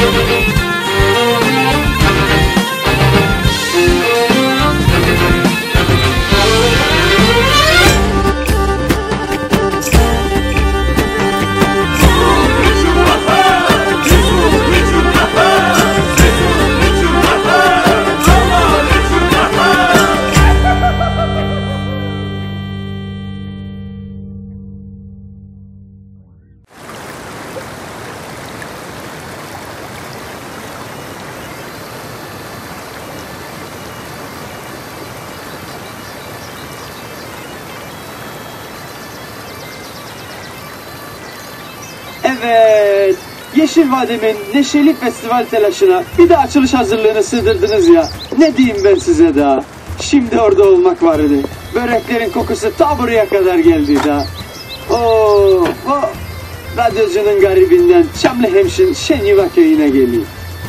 Evet, Yeşil Vadim'in neşeli festival telaşına bir de açılış hazırlığını sığdırdınız ya. Ne diyeyim ben size daha? Şimdi orada olmak vardı. Böreklerin kokusu ta buraya kadar geldi daha. Oo, radyocunun garibinden Çamlıhemşin Şenyuva köyüne geliyor.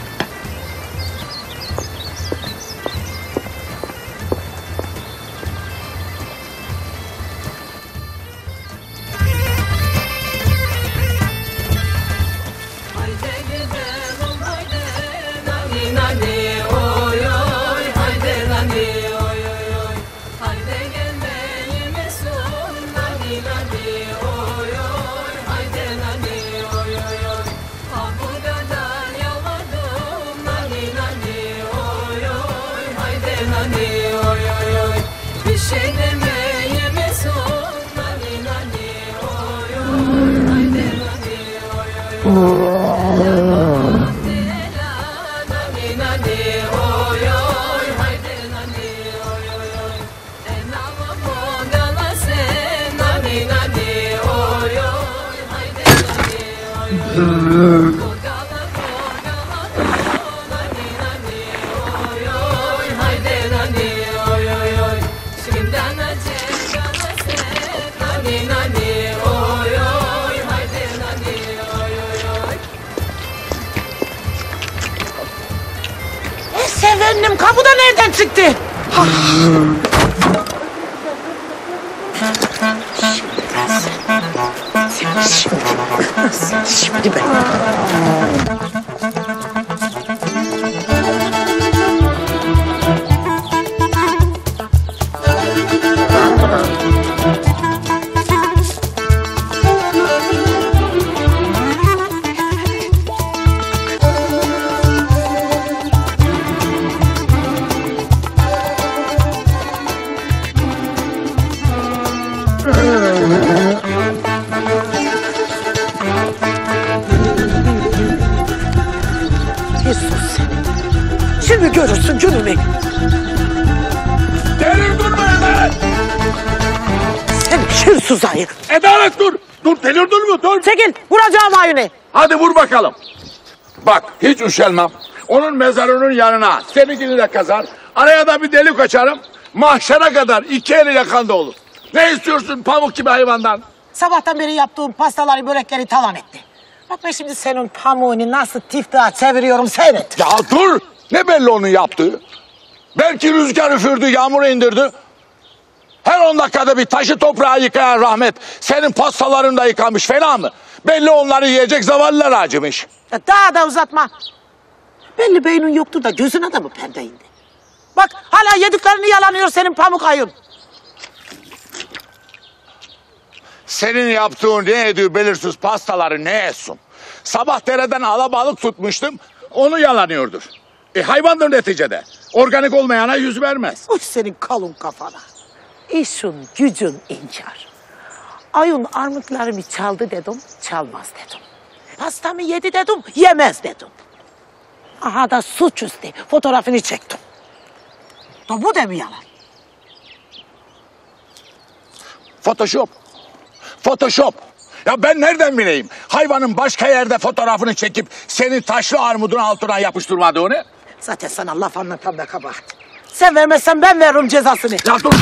Efendim, kapı da nereden çıktı? Şimdi ben. Şimdi görürsün gününü. Derin durma Adalet! Sen hırsız ayı. Adalet dur! Dur delirdin mi? Dur! Çekil, vuracağım ayını. Hadi vur bakalım. Bak hiç üşenmem. Onun mezarının yanına seninkini de kazar. Araya da bir delik açarım. Mahşere kadar iki eli yakanda olur. Ne istiyorsun pamuk gibi hayvandan? Sabahtan beri yaptığım pastaları, börekleri talan etti. Bak ben şimdi senin pamuğunu nasıl tiftiğa çeviriyorum seyret. Ya dur! Ne belli onun yaptığı? Belki rüzgar üfürdü, yağmur indirdi. Her 10 dakikada bir taşı toprağı yıkayan rahmet senin pastalarını da yıkamış fena mı? Belli onları yiyecek zavallılar acımış. Ya daha da uzatma. Belli beynin yoktur da gözüne de mi perde indi? Bak hala yediklerini yalanıyor senin pamuk ayın. Senin yaptığın ne ediyor belirsiz pastaları ne etsin? Sabah dereden alabalık tutmuştum, onu yalanıyordur. Hayvandır neticede. Organik olmayana yüz vermez. Uy senin kalın kafana. İşin gücün inkar. Ayın armutlarımı çaldı dedim, çalmaz dedim. Pastamı yedi dedim, yemez dedim. Aha da suçüstü fotoğrafını çektim. Da bu da mı yalan? Photoshop. Photoshop. Ya ben nereden bileyim? Hayvanın başka yerde fotoğrafını çekip senin taşlı armudun altına yapıştırmadığını. Zaten sana laf anlatan da kabahat. Sen vermezsen ben veririm cezasını. Ya dur!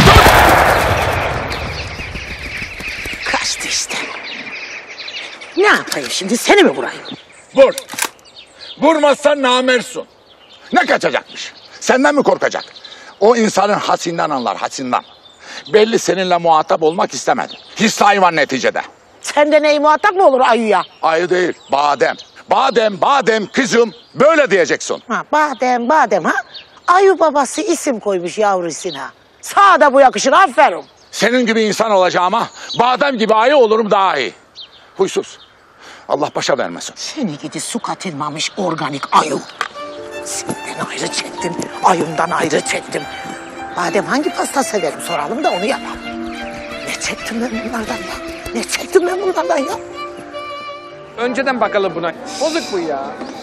Kaçtı işte. Ne yapayım şimdi, seni mi vurayım? Vur. Vurmazsan namersun. Ne kaçacakmış? Senden mi korkacak? O insanın hasinden anlar, hasinden. Belli seninle muhatap olmak istemedi. Hisli hayvan neticede. Sende ney muhatap mı olur ayıya? Ayı değil, badem. Badem, badem kızım böyle diyeceksin. Ha, badem badem ha. Ayu babası isim koymuş yavrusuna. Sağ da bu yakışır, aferin. Senin gibi insan olacağıma badem gibi ayı olurum daha iyi. Huysuz. Allah başa vermesin. Seni gidi su katılmamış organik ayu. Senden ayrı çektim, ayımdan ayrı çektim. Badem hangi pasta severim soralım da onu yapalım. Ne çektim ben bunlardan ya? Ne çektim ben bunlardan ya? Önceden bakalım buna. Bozuk bu ya.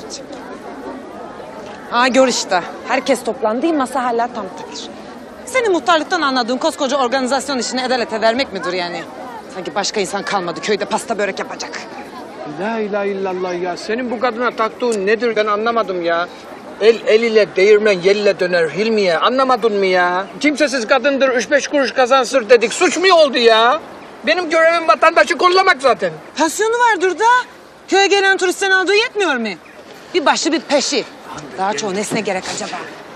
Ha gör işte. Herkes toplandı, masa hala tam tıkır. Senin muhtarlıktan anladığın koskoca organizasyon işini Edalet'e vermek midir yani? Sanki başka insan kalmadı köyde pasta börek yapacak. La ilahe illallah ya. Senin bu kadına taktığın nedir ben anlamadım ya. El ile değirmen yel ile döner Hilmiye. Anlamadın mı ya? Kimsesiz kadındır 3-5 kuruş kazansır dedik. Suç mu oldu ya? Benim görevim vatandaşı kollamak zaten. Pansiyonu vardır da. Köye gelen turistlerin aldığı yetmiyor mu? Bir başı bir peşi. Daha çoğu nesne gerek acaba?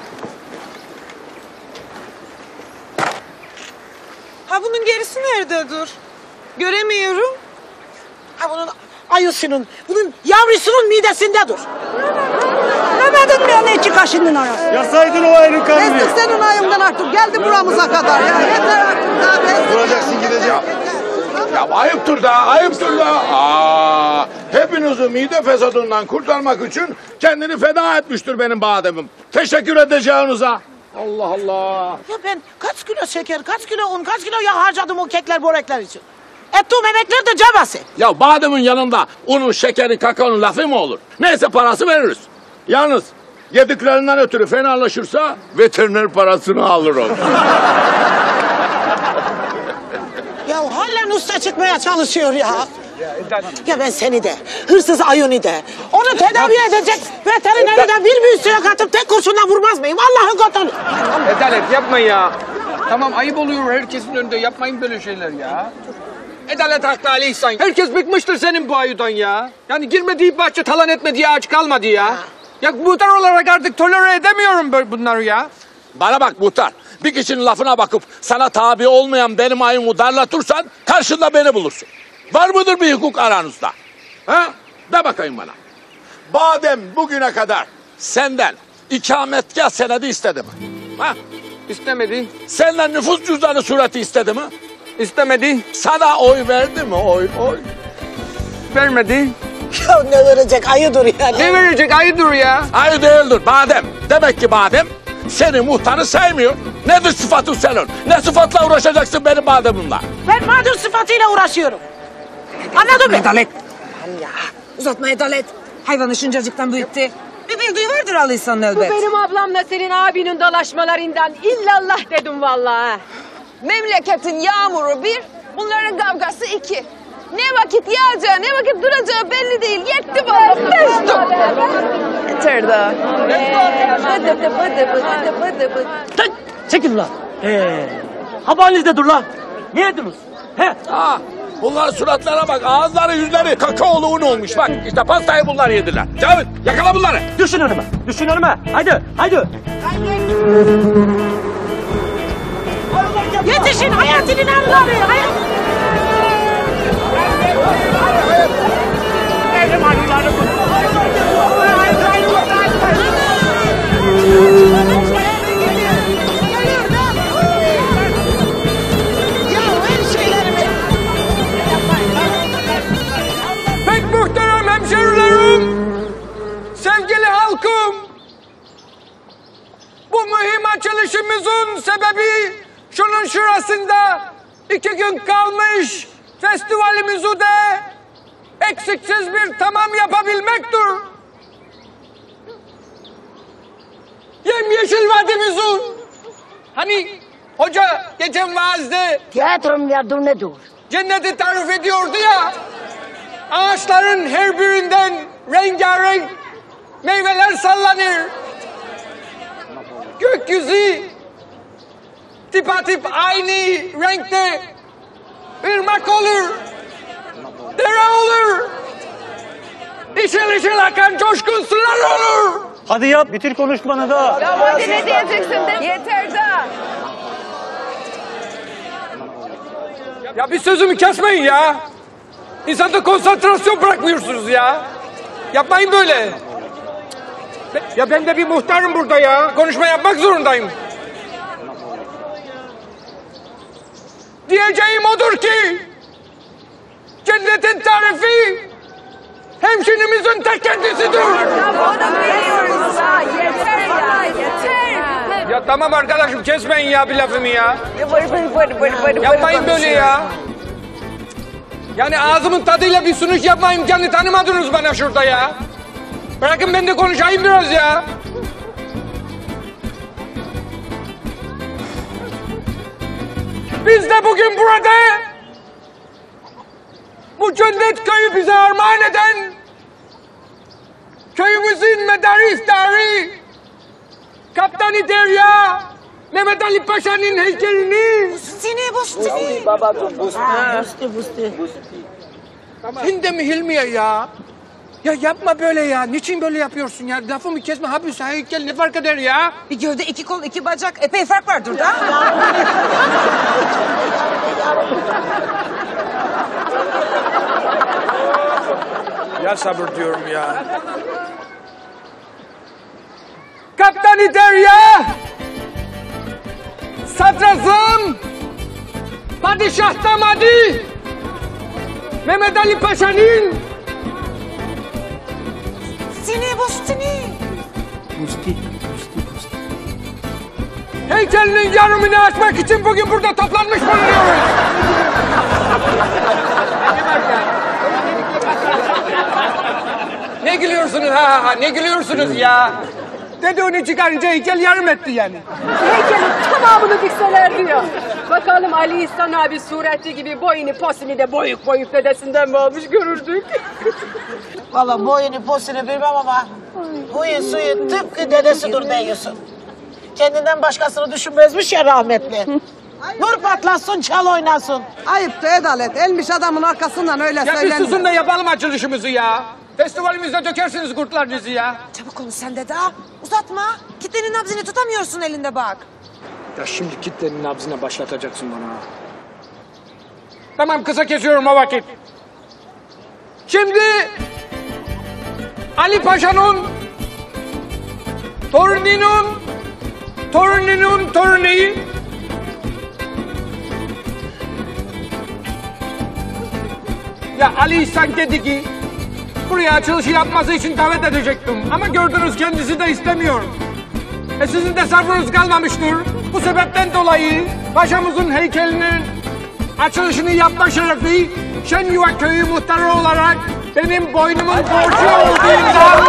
Ha bunun gerisi nerede dur? Göremiyorum. Ha bunun ayusunun, bunun yavrusunun midesinde dur. Demedin mi yani iki kaşının arası? Yasaydın o ayının kanunu. Kestik senin ayımdan artık. Geldi buramıza kadar ya. Yeter artık daha. Duracaksın gideceksin. Ya ayıptır da, ayıptır da. Aa, hepinizi mide fesadından kurtarmak için kendini feda etmiştir benim bademim. Teşekkür edeceğinize. Allah Allah. Ya ben kaç kilo şeker, kaç kilo un, kaç kilo yağ harcadım o kekler, börekler için. Ettiğim emekler de cabası. Ya bademin yanında unun, şekeri, kakaonun lafı mı olur? Neyse parası veririz. Yalnız yediklerinden ötürü fenalaşırsa veteriner parasını alırım. Ya halen usta çıkmaya çalışıyor ya. Ya ben seni de, hırsız ayını de, onu tedavi edecek veterineri de bir üstüne katıp tek kurşunla vurmaz mıyım? Allah'ın katını. Edalet yapma ya. Tamam ayıp oluyor herkesin önünde. Yapmayın böyle şeyler ya. Edalet haklı Ali İhsan. Herkes bıkmıştır senin bu ayıdan ya. Yani girmediği bahçe talan etmediği ağaç kalmadı ya. Ya muhtar olarak artık tolere edemiyorum böyle bunları ya. Bana bak muhtar, bir kişinin lafına bakıp sana tabi olmayan benim ayımı darlatırsan karşında beni bulursun. Var mıdır bir hukuk aranızda? Ha? De bakayım bana. Badem bugüne kadar senden ikametgah senedi istedi mi? Ha? İstemedi. Senden nüfus cüzdanı sureti istedi mi? İstemedi. Sana oy verdi mi? Oy. Vermedi. Ya ne verecek ayıdır yani. Ne verecek ayıdır ya? Hayır değildir badem. Demek ki badem seni muhtarı saymıyor. Nedir sıfatın senin? Ne sıfatla uğraşacaksın benim bademimle? Ben mağdur sıfatıyla uğraşıyorum. Anladın mı? Edalet. Ya uzatma Edalet. Hayvanı şuncacıktan büyüttü. Bir bildiği vardır Ali İhsan'ın elbet. Benim ablamla senin abinin dalaşmalarından illallah dedim vallahi. Memleketin yağmuru bir, bunların kavgası iki. Ne vakit yağacağı, ne vakit duracağı belli değil. Yetti bana. Destum. Yeter daha. Bıdı bıdı. Çekil lan. Haberlerde dur lan. Ne yediniz? He? Ha, bunların suratlara bak, ağızları yüzleri kakaolu un olmuş. Bak işte pastayı bunlar yediler. Cavit yakala bunları. Düşün önüme. Düşün önüme. Haydi. Yetişin hayatının anları. Pek muhterem hemşerilerim, sevgili halkım, bu mühim açılışımızın sebebi şunun şurasında 2 gün kalmış festivalimizi de eksiksiz bir tamam yapabilmektir. Yemyeşil vadimizin, hani hoca geçen vaazda Tiyatronun yardım nedir? cenneti tarif ediyordu ya. Ağaçların her birinden rengarenk meyveler sallanır. Gökyüzü tipatip aynı renkte ırmak olur. Dere olur. Işıl ışıl akan coşkun sular olur. Hadi yap. Bitir konuşmanı da. Ya hadi ne diyeceksin de? Yeter daha. Ya bir sözümü kesmeyin ya. İnsanda konsantrasyon bırakmıyorsunuz ya. Yapmayın böyle. Ya ben de bir muhtarım burada ya. Konuşma yapmak zorundayım. Diyeceğim odur ki cennetin tarifi hemşinimizin tek kendisidir. Onu biliyoruz ya. Yeter ya. Yeter. Ya tamam arkadaşım kesmeyin ya bir lafımı ya. Yapmayın Yapmayın böyle ya. Yani ağzımın tadıyla bir sunuş yapma imkanı tanımadınız bana şurada ya. Bırakın ben de konuşayım biraz ya. Biz de bugün burada bu cennet köyü bize armağan eden köyümüzün medarı iftarı Kaptanı Derya Mehmet Ali Paşa'nın heykelini Busti. Sen de mi Hilmiye ya? Ya yapma böyle ya. Niçin böyle yapıyorsun ya? Lafımı kesme. Habis heykel ne fark eder ya? Bir gövde, iki kol, iki bacak. Epey fark vardır da. Ya sabır diyorum ya. Kaptanı Derya! Sadrazam! Padişah damadı! Mehmet Ali Paşa'nın heykelinin yarımını açmak için bugün burada toplanmış bulunuyoruz. Ne gülüyorsunuz ha? Ne gülüyorsunuz ya? Dedi onu çıkarınca heykel yarım etti yani. Heykelin tamamını dikseler diyor. Bakalım Ali İhsan abi sureti gibi boyunu posunu de boyuk dedesinden mi almış görürdük. Valla boyunu posunu bilmem ama huyu suyu tıpkı dedesidir diyorsun. Kendinden başkasını düşünmezmiş ya rahmetli. Vur patlasın, çal oynasın. Ayıptı Adalet. Elmiş adamın arkasından öyle Ya bir söylenmiyor. susun da yapalım açılışımızı ya. Festivalimizde dökersiniz kurtlarınızı ya. Çabuk konuş sen de daha. Uzatma. Kitlenin nabzını tutamıyorsun elinde bak. Ya şimdi kitlenin nabzına başlatacaksın bana. Tamam kısa kesiyorum o vakit. Şimdi Ali Paşa'nın torununun torunu ya Ali İhsan dedi ki buraya açılışı yapması için davet edecektim. Ama gördünüz kendisi de istemiyor. Sizin de sabrınız kalmamıştır. Bu sebepten dolayı paşamızın heykelinin açılışını yapma şerefi Şenyuva Köyü muhtarı olarak benim boynumun borcu olduğundan...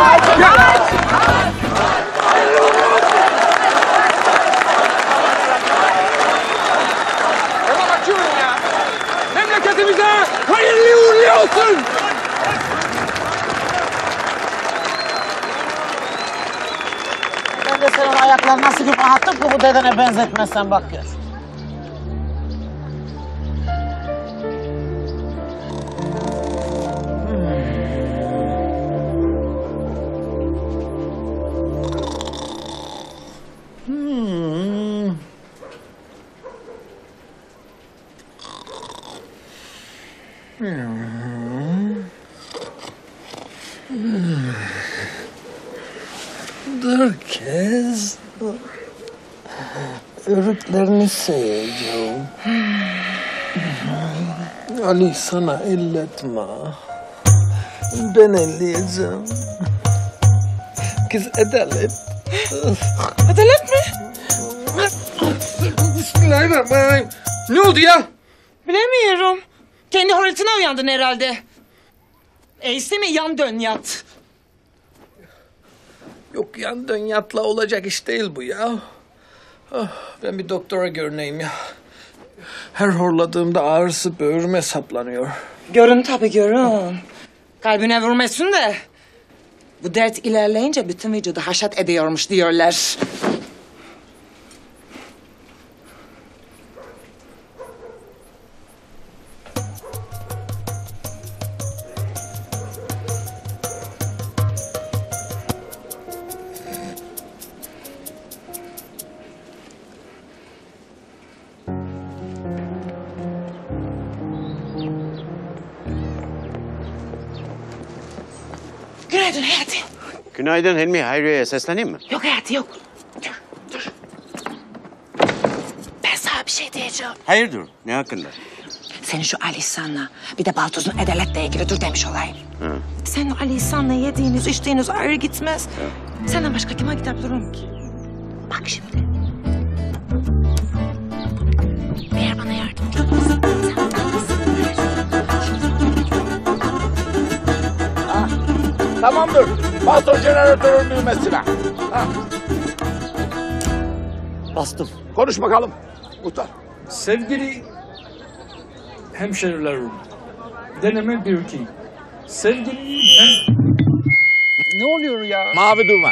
Tamam açıyorum ya. Memleketimize hayırlı uğurlu olsun. Ben de senin ayaklarını nasıl bir attım ki bu dedene benzetmezsen bak gör. Herkes örüklerini sayacağım. Ali sana elletme. Ben elleyeceğim. Kız Adalet. Adalet mi? Bismillahirrahmanirrahim. Ne oldu ya? Bilemiyorum. Kendi horultuna uyandın herhalde. Eyse mi yan dön yat. Yok yan dön yatla olacak iş değil bu ya. Oh, ben bir doktora görüneyim ya. Her horladığımda ağrısı böğrüme saplanıyor. Görün tabii görün. Kalbine vurmasın da. Bu dert ilerleyince bütün vücudu haşat ediyormuş diyorlar. Günaydın Hayati. Günaydın Hilmi. Hayriye'ye sesleneyim mi? Yok Hayati yok. Dur. Ben sana bir şey diyeceğim. Hayırdır? Ne hakkında? Senin şu Ali İhsan'la bir de Baltuz'un Edelet'le ilgili dur demiş olayım. Hı. Senin Ali İhsan'la yediğiniz, içtiğiniz ayrı gitmez. Senden başka kime gidebilirim ki? Bak şimdi. Meğer bana yardımcı olmasın. Sen Tamamdır. Bastır jeneratörün düğmesine. Ha. Bastım. Konuş bakalım. Muhtar. Sevgili hemşerilerim, deneme 1-2. Sevgili Ne oluyor ya? Mavi düğme.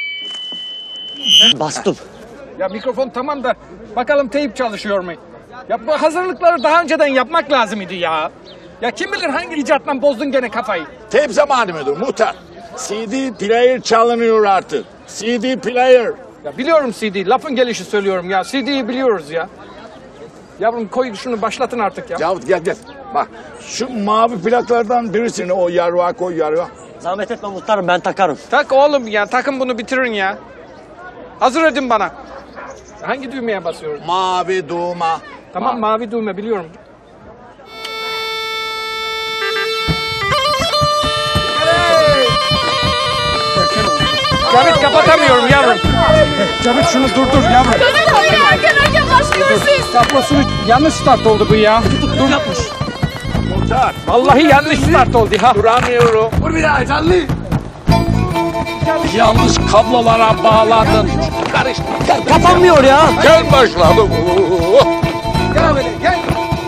Bastım. Ya mikrofon tamam da bakalım teyip çalışıyor mu? Ya bu hazırlıkları daha önceden yapmak lazım idi ya. Ya kim bilir hangi icatla bozdun gene kafayı. Teyp zamanı mıdır muhtar? CD player çalınıyor artık. CD player. Ya biliyorum CD, lafın gelişi söylüyorum ya. CD'yi biliyoruz ya. Yavrum koy şunu başlatın artık ya. Yavuz gel. Bak şu mavi plaklardan birisini o yarığa koy yarığa. Zahmet etme muhtarım, ben takarım. Tak oğlum ya, takın bunu bitirin ya. Hazır edin bana. Hangi düğmeye basıyorum? Mavi düğme. Tamam mavi düğme biliyorum. Cavit kapatamıyorum yavrum. Cavit şunu durdur yavrum. Erken başlıyoruz siz. Tablosunu yanlış start oldu bu ya. Dur yapmış. Muhtar. Vallahi yanlış start oldu ha. Duramıyorum. Vur bir daha canlı. Yanlış kablolara bağladın. Karıştı. Kapanmıyor ya. Gel başladım. Gel böyle gel.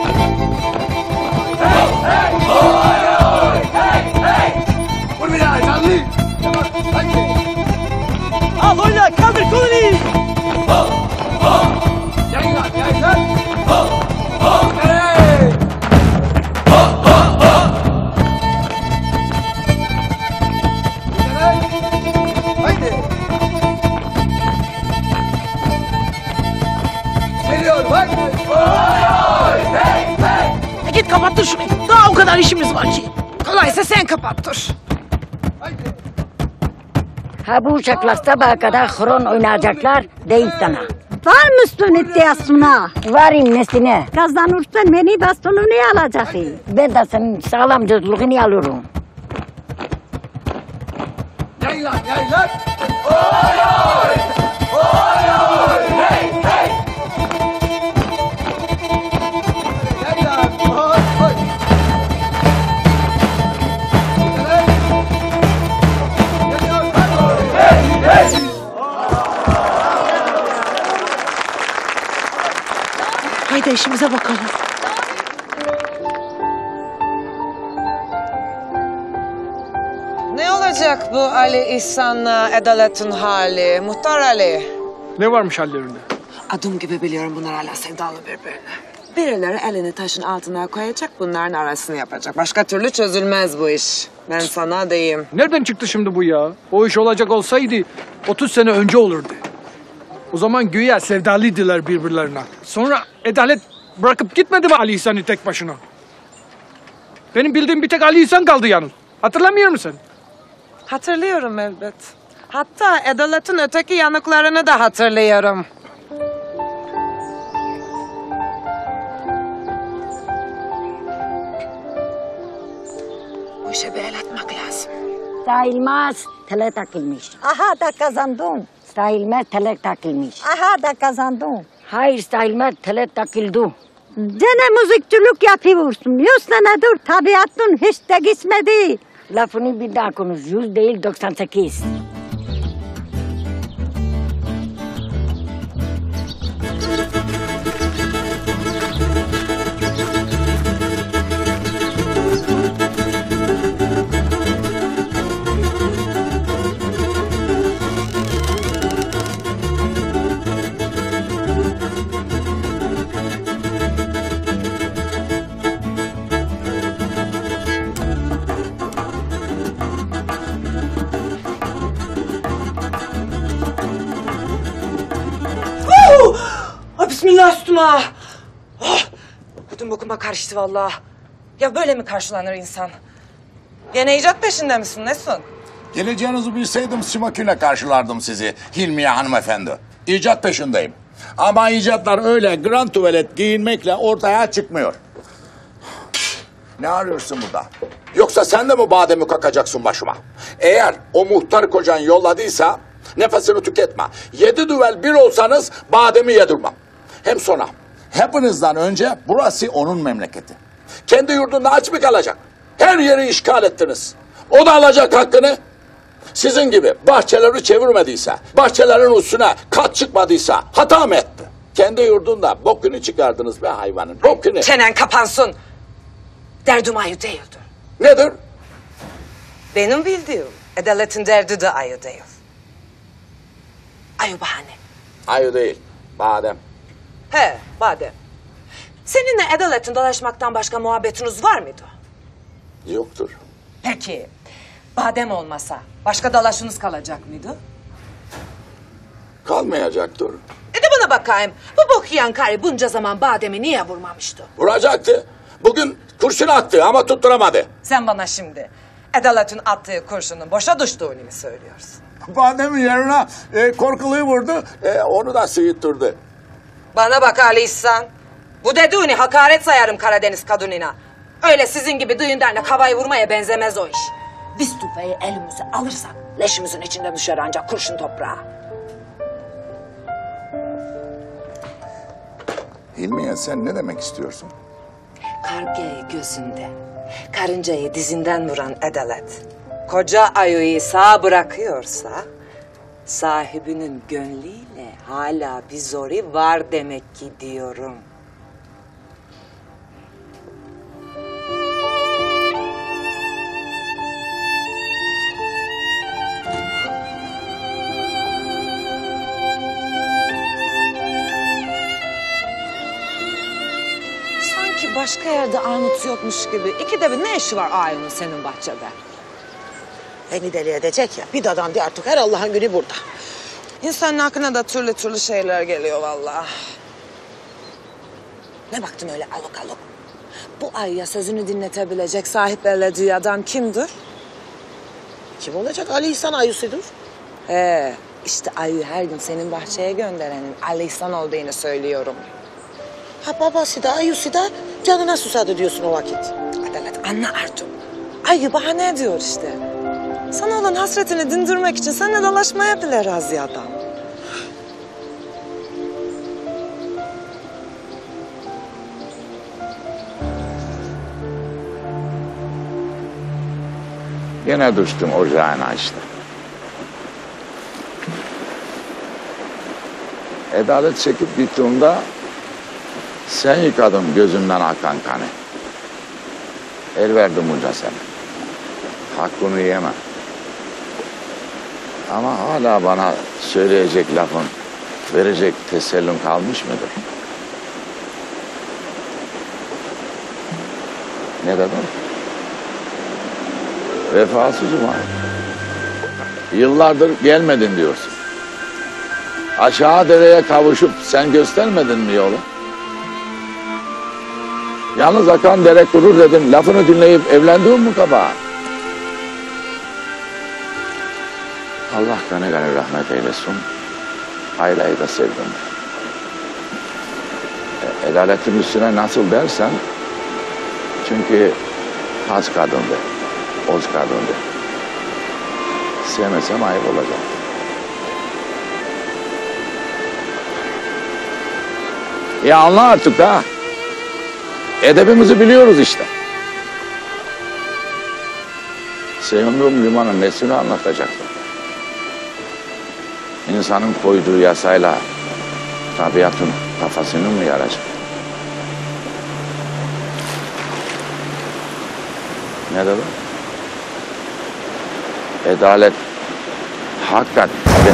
Vur bir daha canlı. Al oyna, kaldır kolunu. Yaylan. Haydi. Git kapattır şunu. Daha o kadar işimiz var ki. Kolaysa sen kapattır. Ha bu uşaklar sabaha kadar horon oynayacaklar değil sana. Var mısın iddiasına? Varım nesine? Kazanırsan beni bastonunu alacaksın. Ben de senin sağlamcılığını alıyorum. Yaylan. Haydi işimize bakalım. Ne olacak bu Ali İhsan'la Edalet'in hali? Muhtar Ali. Ne varmış hallerinde? Adım gibi biliyorum bunlar hala sevdalı birbirine. Birileri elini taşın altına koyacak, bunların arasını yapacak. Başka türlü çözülmez bu iş. Ben sana diyeyim. Nereden çıktı şimdi bu ya? O iş olacak olsaydı 30 sene önce olurdu. O zaman güya sevdalıydılar birbirlerine. Sonra Edalet bırakıp gitmedi mi Ali İhsan'ı tek başına? Benim bildiğim bir tek Ali İhsan kaldı yalnız. Hatırlamıyor musun? Hatırlıyorum elbet. Hatta Edalet'in öteki yanıklarını da hatırlıyorum. Bu işe bir el atmak lazım. Sayılmaz, tele takılmış. Aha da kazandın. Sayılmaz, tele takılmış. Aha da kazandın. Hayır sayılmaz, tele takıldı. Gene müzikçilik yapıyorsun. 100 senedir tabiatın hiç de gitmedi. Lafını bir daha konuş, 100 değil 98. Ay bismillah üstüme. Oh, ödüm bokuma karıştı vallahi. Ya böyle mi karşılanır insan? Yine icat peşinde misin? Nesin? Geleceğinizi bilseydim simoküle karşılardım sizi Hilmiye hanımefendi. İcat peşindeyim. Ama icatlar öyle grand tuvalet giyinmekle ortaya çıkmıyor. Ne arıyorsun burada? Yoksa sen de mi bademi kakacaksın başıma? Eğer o muhtar kocan yolladıysa nefesini tüketme. 7 düvel bir olsanız bademi yedirmem. Hem sonra hepinizden önce burası onun memleketi. Kendi yurdunda aç mı kalacak? Her yeri işgal ettiniz. O da alacak hakkını. Sizin gibi bahçeleri çevirmediyse, bahçelerin üstüne kat çıkmadıysa hata mı etti? Kendi yurdunda bokunu çıkardınız be hayvanın. Bokunu. Çenen kapansın. Derdim ayı değildir. Nedir? Benim bildiğim adaletin derdi de ayı değil. Ayı bahane. Ayı değil, badem. He, badem. Seninle adaletin dolaşmaktan başka muhabbetiniz var mıydı? Yoktur. Peki, badem olmasa başka dalaşınız kalacak mıydı? Kalmayacaktır. De bana bakayım, bu bok yiyen karı bunca zaman bademi niye vurmamıştı? Vuracaktı. Bugün kurşun attı ama tutturamadı. Sen bana şimdi adaletin attığı kurşunun boşa düştüğünü mü söylüyorsun? Bademin yerine korkuluyu vurdu, onu da sıyıttırdı. Bana bak Ali İhsan. Bu dediğini hakaret sayarım Karadeniz kadınına. Öyle sizin gibi düğün dernek havayı vurmaya benzemez o iş. Biz tüfeği elimize alırsak leşimizin içinde düşer ancak kurşun toprağa. Hilmiye sen ne demek istiyorsun? Kargayı gözünde, karıncayı dizinden vuran adalet, koca ayıyı sağ bırakıyorsa, sahibinin gönlüyle hala bir zoru var demek ki diyorum. Sanki başka yerde Armut yokmuş gibi. İkide bir ne işi var ayının senin bahçede? Beni deli edecek ya. Bir dadan diye artık her Allah'ın günü burada. İnsanın aklına da türlü türlü şeyler geliyor vallahi. Ne baktın öyle aluk aluk? Bu ayıya sözünü dinletebilecek sahip belediye adam kimdir? Kim olacak? Ali İhsan ayısıdır. İşte ayıyı her gün senin bahçeye gönderenin Ali İhsan olduğunu söylüyorum. Ha babası da ayısı da canına susadı diyorsun o vakit. Adalet anla artık. Ayı bahane ediyor işte. Sana olan hasretini dindirmek için seninle dolaşmaya bile razı adam. Yine düştüm ocağına işte. Adalet çekip gittiğinde sen yıkadın gözümden akan kanı. El verdim bunca sana. Hakkını yemem. Ama hala bana söyleyecek lafın, verecek tesellin kalmış mıdır? Ne dedim? Vefasızım abi. Yıllardır gelmedin diyorsun. Aşağı dereye kavuşup sen göstermedin mi yolu? Yalnız akan dere kurur dedim. Lafını dinleyip evlendiğin mi kabahat? Allah gani gani rahmet eylesin. Aileyi de sevdim. Adaletin üstüne nasıl dersen, çünkü has kadındı, oz kadındı. Sevmesem ayıp olacak. Ya anla artık ha. Edebimizi biliyoruz işte. Sevimli limanın nesini anlatacaktım. İnsanın koyduğu yasayla tabiatın kafasını mı yaracak? Ne dedim? Adalet hakikat.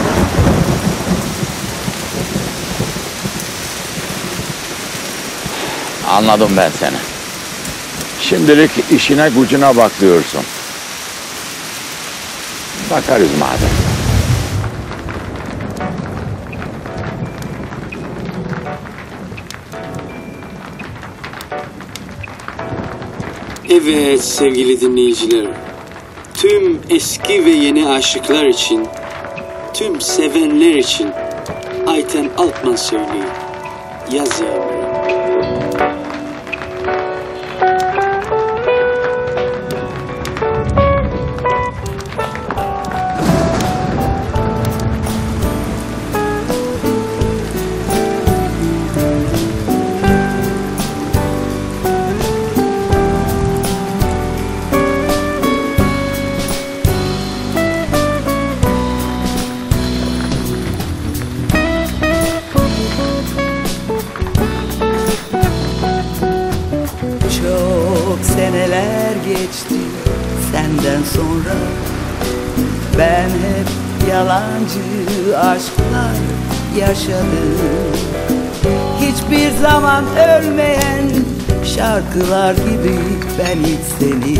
Anladım ben seni. Şimdilik işine gücüne bak diyorsun. Bakarız madem. Evet sevgili dinleyiciler. Tüm eski ve yeni aşıklar için, tüm sevenler için Ayten Altman söylüyor. Yaz yağmuru. Seneler geçti senden sonra, ben hep yalancı aşklar yaşadım. Hiçbir zaman ölmeyen şarkılar gibi ben hiç seni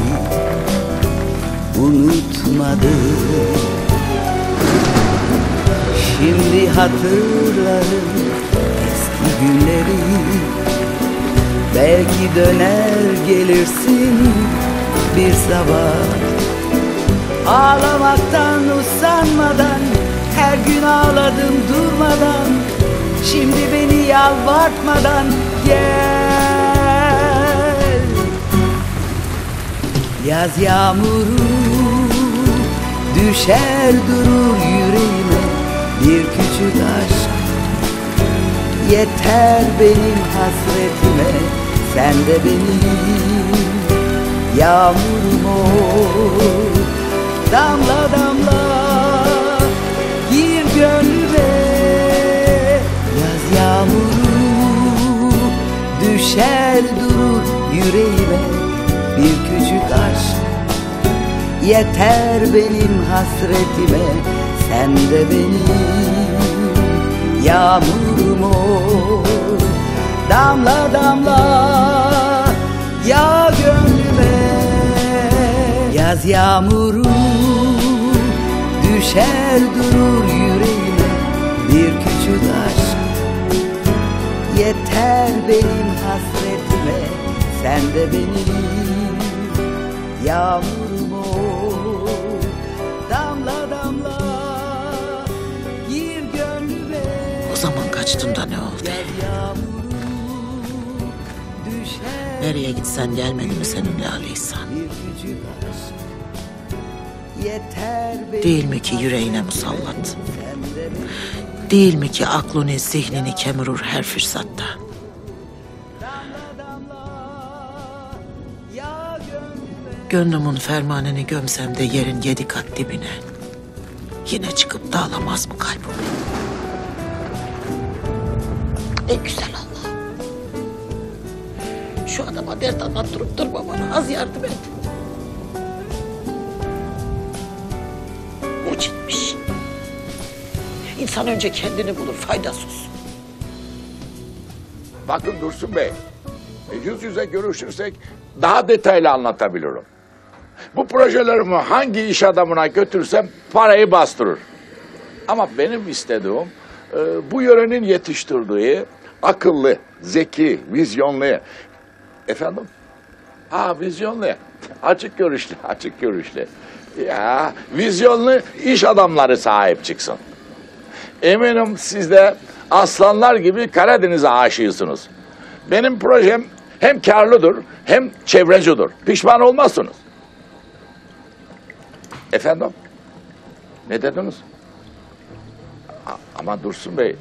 unutmadım. Şimdi hatırlarım eski günleri, belki döner gelirsin bir sabah. Ağlamaktan usanmadan, her gün ağladım durmadan. Şimdi beni yalvartmadan gel. Yaz yağmuru düşer durur yüreğime, bir küçük aşk yeter benim hasretime. Sen de benim yağmurum ol, damla damla gir gönlüme. Yaz yağmuru düşer durur yüreğime, bir küçük aşk yeter benim hasretime. Sen de benim yağmurum ol, damla damla yağ gönlüme. Yaz yağmuru düşer durur yüreğime, bir küçük aşk yeter benim hasretime. Sen de benim yağmurum ol, damla damla gir gönlüme. O zaman kaçtın da ne oldu? Nereye gitsen gelmedi mi seninle Ali İhsan? Değil mi ki yüreğine musallat? Değil mi ki aklını, zihnini kemurur her fırsatta? Gönlümün fermanını gömsem de yerin 7 kat dibine, yine çıkıp dağılamaz mı kalbim? En güzel Allah. Şu adama dert anlattırıp durma bana, az yardım et. Mucitmiş. İnsan önce kendini bulur, faydasız. Bakın Dursun Bey, yüz yüze görüşürsek daha detaylı anlatabilirim. Bu projelerimi hangi iş adamına götürsem parayı bastırır. Ama benim istediğim bu yörenin yetiştirdiği akıllı, zeki, vizyonlu. Efendim? Vizyonlu. Açık görüşlü, açık görüşlü. Ya, vizyonlu iş adamları sahip çıksın. Eminim siz de aslanlar gibi Karadeniz'e aşığısınız. Benim projem hem karlıdır hem çevrecidir. Pişman olmazsınız. Efendim? Ne dediniz? Ama Dursun Bey,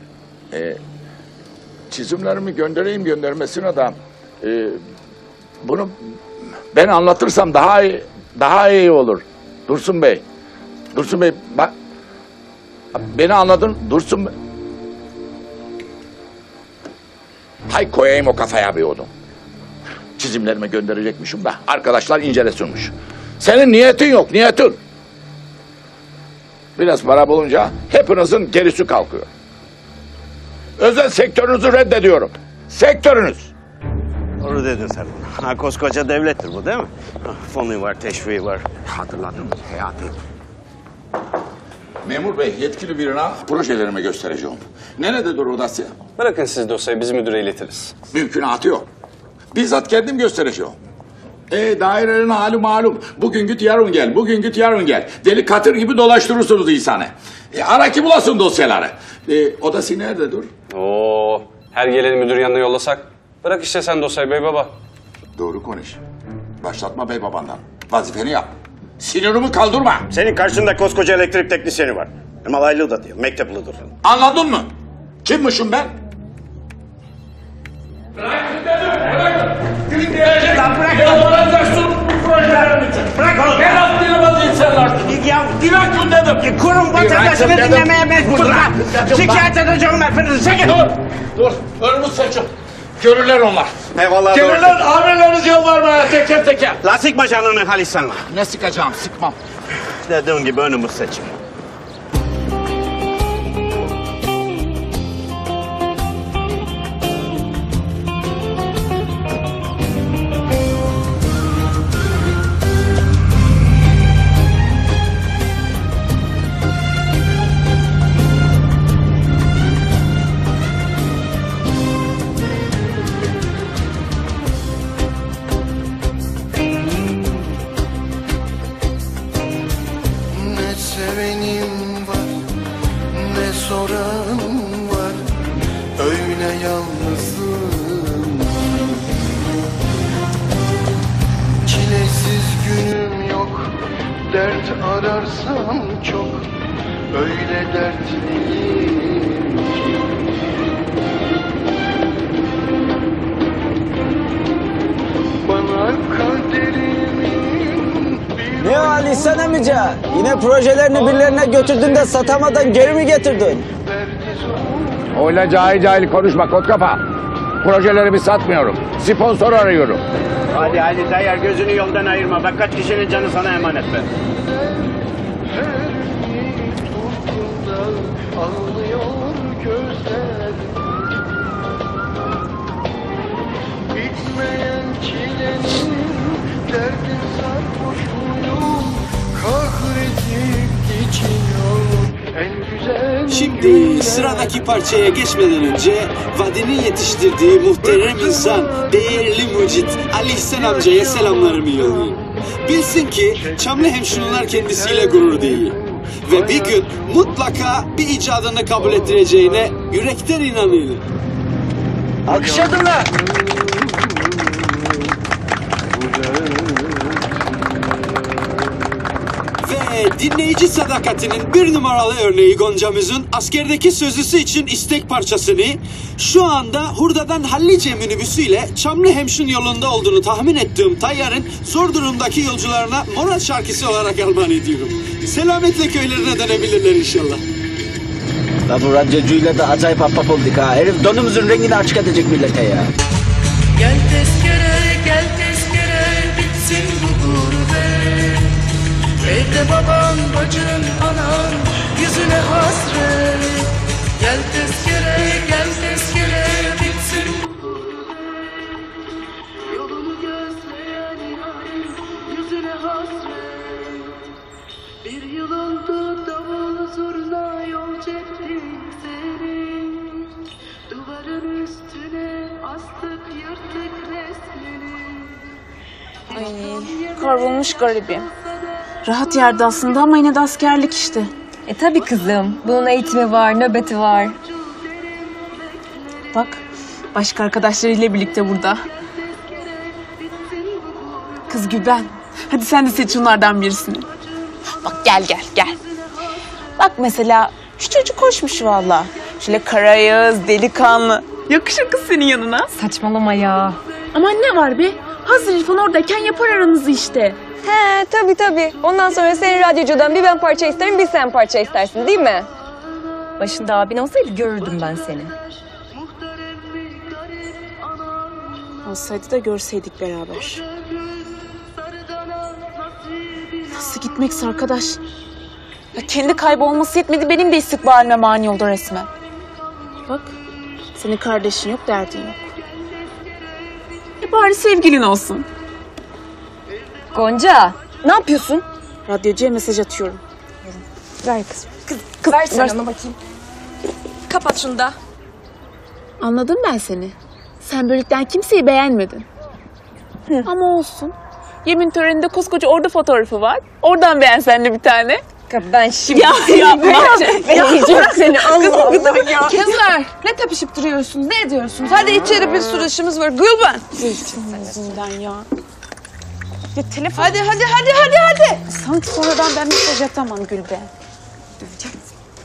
çizimlerimi göndereyim göndermesine de bunu ben anlatırsam daha iyi olur. Dursun Bey. Dursun Bey, bak, beni anladın Dursun Bey. Hay koyayım o kafaya bir odun. Çizimlerimi gönderecekmişim de arkadaşlar incelesinmiş. Senin niyetin yok, niyetin. Biraz para bulunca hepinizin gerisi kalkıyor. Özel sektörünüzü reddediyorum. Sektörünüz. Doğru dedin sen. Ha, koskoca devlettir bu değil mi? Fonu var, teşviği var. Hatırladım Hayati. Memur Bey, yetkili birine projelerimi göstereceğim. Nerededir o dosya? Bırakın siz dosyayı, biz müdüre iletiriz. Mümkünatı yok. Bizzat kendim göstereceğim. Dairenin hali malum. Bugün git yarın gel, bugün git yarın gel. Deli katır gibi dolaştırırsınız insanı. Ara ki bulasın dosyaları. Odası nerede dur? Oo, her geleni müdür yanına yollasak. Bırak işte sen dosyayı bey baba. Doğru konuş. Başlatma bey babandan. Vazifeni yap. Sinirimi kaldırma. Senin karşında koskoca elektrik teknisyeni var. Hem alaylı da değil, mektepludur. Anladın mı? Kimmişim ben? Bırak oğlum. Ben aklını insanlar. Ya Bırakın dedim. kurum vatandaşını dinlemeye mecburdur. Şikayet edeceğim hepinizi. Çekin. Dur. Önümü seçin. Görürler onlar. Eyvallah. Gelirler abileriniz yalvarmaya teker teker. La sıkma canını Halis Hanım'a. Ne sıkacağım? Sıkmam. Dediğin gibi önümü seçin. Ararsam çok öyle dertliyim ki bana kaderimin Ne o Ali sen amca? Yine projelerini birilerine götürdün de satamadan geri mi getirdin? Öyle cahil cahil konuşma kot kafa. Projelerimi satmıyorum. Sponsor arıyorum. Hadi hadi Tayyar gözünü yoldan ayırma. Bak kaç kişinin canı sana emanet be. ağlıyor gözler bitmeyen çilenin derdin sarhoşluğum kahredip geçiyor en güzel. Şimdi sıradaki parçaya geçmeden önce Vadi'nin yetiştirdiği muhterem insan, değerli mucit Ali İhsan amcaya selamlarımı yollayayım. Bilsin ki Çamlıhemşinliler kendisiyle gurur duyuyor. Ve bir gün mutlaka bir icadını kabul ettireceğine yürekten inanıyor. Alkış edin lan! Ve dinleyici sadakatinin bir numaralı örneği Gonca'mızın askerdeki sözlüsü için istek parçasını şu anda Hurda'dan Hallice minibüsüyle Çamlıhemşin yolunda olduğunu tahmin ettiğim Tayyar'ın zor durumdaki yolcularına moral şarkısı olarak armağan ediyorum. Selametle köylerine dönebilirler inşallah. La bu radyocuyla da acayip ahbap olduk ha. Herif donumuzun rengini açık edecek millete ya. Gel tezkere bitsin bu gurbet. Evde baban, bacın, anan yüzüne hasret. Gel tezkere bitsin bu gurbet. Yolunu gözleyen yarim yüzüne hasret. Bir yıl oldu davul zurna yol ceptik seni. Duvarın üstüne astık yırtık resmini. Ay, kavrulmuş garibim. Rahat yerde aslında ama yine de askerlik işte. Tabii kızım. Bunun eğitimi var, nöbeti var. Bak, başka arkadaşlarıyla birlikte burada. Kız Gülben, hadi sen de seç onlardan birisini. Bak gel. Bak mesela şu çocuk hoşmuş valla. Şöyle karayağız, delikanlı. Yakışır kız senin yanına. Saçmalama ya. Aman ne var be? Hazır İrfan oradayken yapar aranızı işte. He tabii. Ondan sonra senin radyocudan bir ben parça isterim, bir sen parça istersin değil mi? Başında abin olsaydı görürdüm ben seni. Olsaydı da görseydik beraber. Nasıl gitmekse arkadaş? Ya kendi kaybolması yetmedi, benim de istikbalime mani oldu resmen. Bak, senin kardeşin yok, derdin yok. Bari sevgilin olsun. Gonca, ne yapıyorsun? Radyocuya mesaj atıyorum. Ver kızım. Kız ver sen ona bakayım. Kapat şunu da. Anladım ben seni. Sen böylelikten kimseyi beğenmedin. Ama olsun. Yemin töreninde koskoca ordu fotoğrafı var. Oradan beğen sen de bir tane. Ben şimdi Ya yapma. Ben yiyeceğim seni. Allah Allah ya. Kızlar ne tepişip duruyorsunuz? Ne ediyorsunuz? Hadi içeri bir sürü işimiz var. Gülben. Yüzünden ya. Ya telefon... Hadi. Sanki sonradan ben mesaj atamam Gülben. Döveceğim.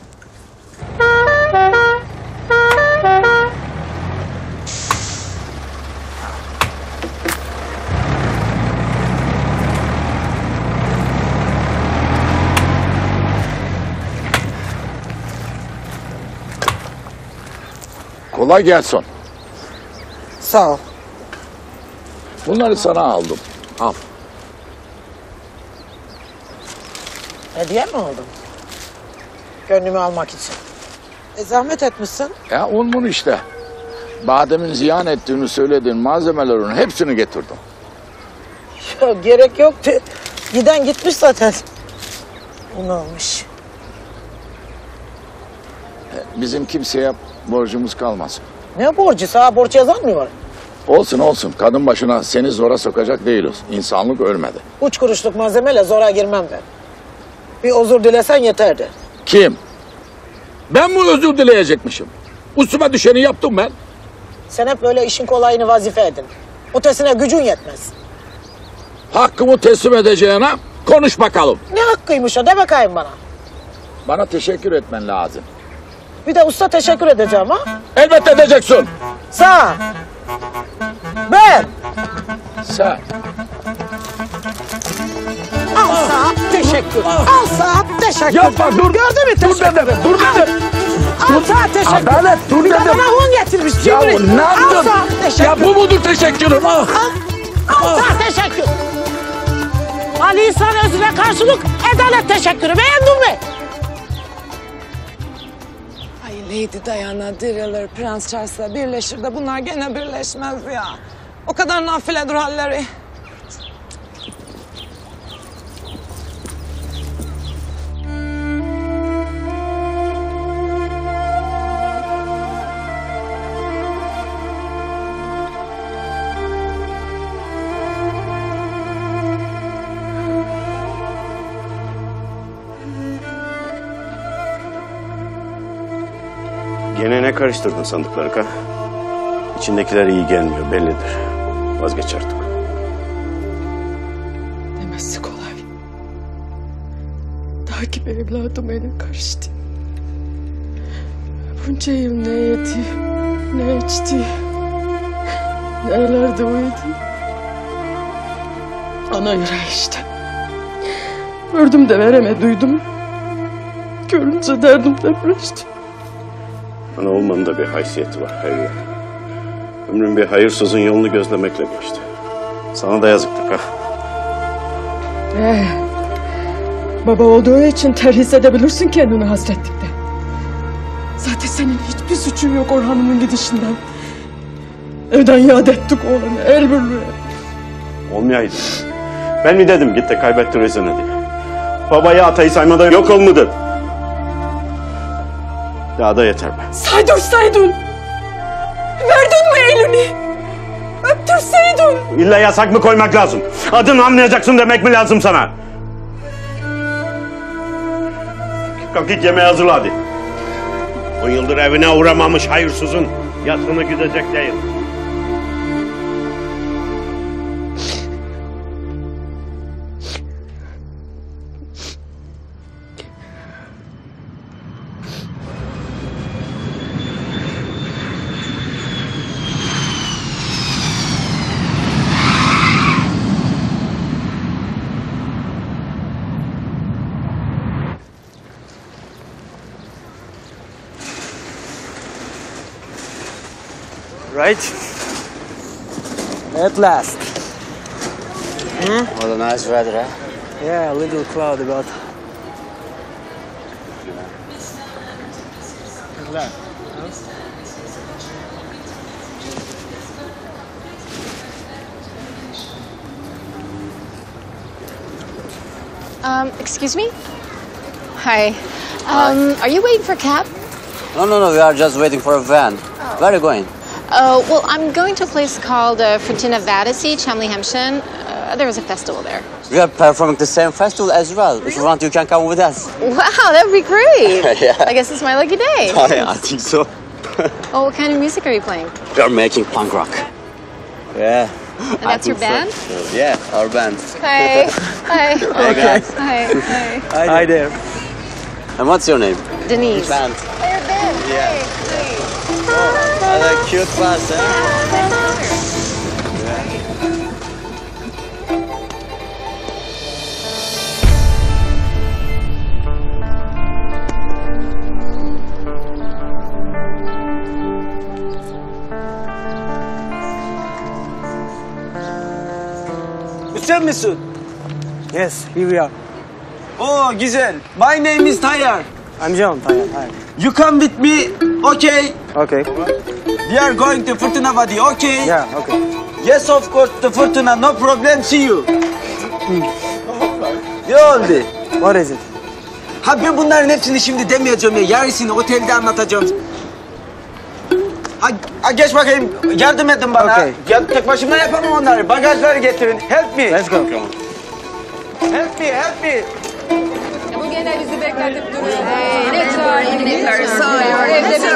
Kolay gelsin. Sağ ol. Bunları sana aldım. Al. Hediye mi aldın? Gönlümü almak için. Zahmet etmişsin. Ya un işte. Badem'in ziyan ettiğini söylediğin malzemelerin hepsini getirdim. Ya gerek yoktu. Giden gitmiş zaten. Un almış. Bizim kimseye borcumuz kalmasın. Ne borcu? Sana borç yazan mı var? Olsun. Kadın başına seni zora sokacak değiliz. İnsanlık ölmedi. 3 kuruşluk malzemeyle zora girmem ben. Bir özür dilesen yeterdi. Kim? Ben mi özür dileyecekmişim? Üstüme düşeni yaptım ben. Sen hep böyle işin kolayını vazife edin. Ötesine gücün yetmez. Hakkımı teslim edeceğine konuş bakalım. Ne hakkıymış o? De bakayım bana. Bana teşekkür etmen lazım. Bir de usta teşekkür edeceğim ha? Elbette edeceksin. Sağ. Ben. Sen. Al sağ. Teşekkür. Al sağ. Teşekkür. Yapma dur. Gördün mü teşekkür? Dur dedim. Al sağ teşekkür. Adalet dur Bir de dedim. bana hun getirmiş. Ya cimri. ne yaptın? Al sağ teşekkür. Ya bu mudur teşekkürün? Al sağ teşekkür. Ali İhsan özüne karşılık adalet teşekkürü. Beğendin mi? Ay Lady Diana dirilir, Prens Charles'la birleşir de bunlar gene birleşmez ya. O kadar nafiledir halleri. Gene ne karıştırdın sandıkları ha? İçindekiler iyi gelmiyor bellidir. Vazgeç artık. Demesi kolay. Takip evladım eline karıştı. Bunca yıl ne yedi, ne içti, nerelerde uyudu. Ana yüreği işte. Gördüm de duydum. Görünce derdim depreşti. Ana olmanın da bir haysiyeti var hayır. Ömrüm bir hayırsızın yolunu gözlemekle geçti. Sana da yazıktık ha. Baba olduğu için terhis edebilirsin kendini hasretlikten. Zaten senin hiçbir suçun yok Orhan'ımın gidişinden. Evden yad ettik oğlanı el birliği. Olmayaydı. Ben mi dedim git de kaybettir rezene diye. Babayı atayı saymada yok ol mudur? Daha da yeter be. Saydırsaydın. Verdin mi elini? Öptürseydin. İlla yasak mı koymak lazım? Adını anlayacaksın demek mi lazım sana? Kalk git yemeği hazırla hadi. 10 yıldır evine uğramamış hayırsızın yasını gidecek değil. Right? At last. What a nice weather, eh? Yeah, a little cloudy, but... Excuse me? Hi. Are you waiting for a cab? No, we are just waiting for a van. Where are you going? Well, I'm going to a place called Fortuna Vadisi, Chamley Hemshin. there was a festival there. We are performing the same festival as well. If you want, you can come with us. Wow, that would be great. Yeah. I guess it's my lucky day. I think so. Oh, what kind of music are you playing? We are making punk rock. Yeah. And that's your band? So. Yeah, our band. Hi. Hi. Hey guys. Hi. Hi. Hi there. And what's your name? Denise. Band. Oh, your band. Yeah. Hey. Oh, a cute class, eh? Sen misin? Yes, here we are. Oh, güzel. My name is Tayyar. I'm John. Hi. You come with me, okay? Okay. We are going to Fırtına Vadi, okay? Yeah, okay. Yes, of course, the Fırtına, no problem, see you. Ne oldu? What is it? Ha ben bunların hepsini şimdi demeyeceğim ya, yarısını otelde anlatacağım. Ha geç bakayım, yardım edin bana. Okay. Ya, tek başıma yapamam onları, bagajları getirin, help me. Let's go. Help me. Bu gene bizi bekletip duruyor. Ne çare sayıyor.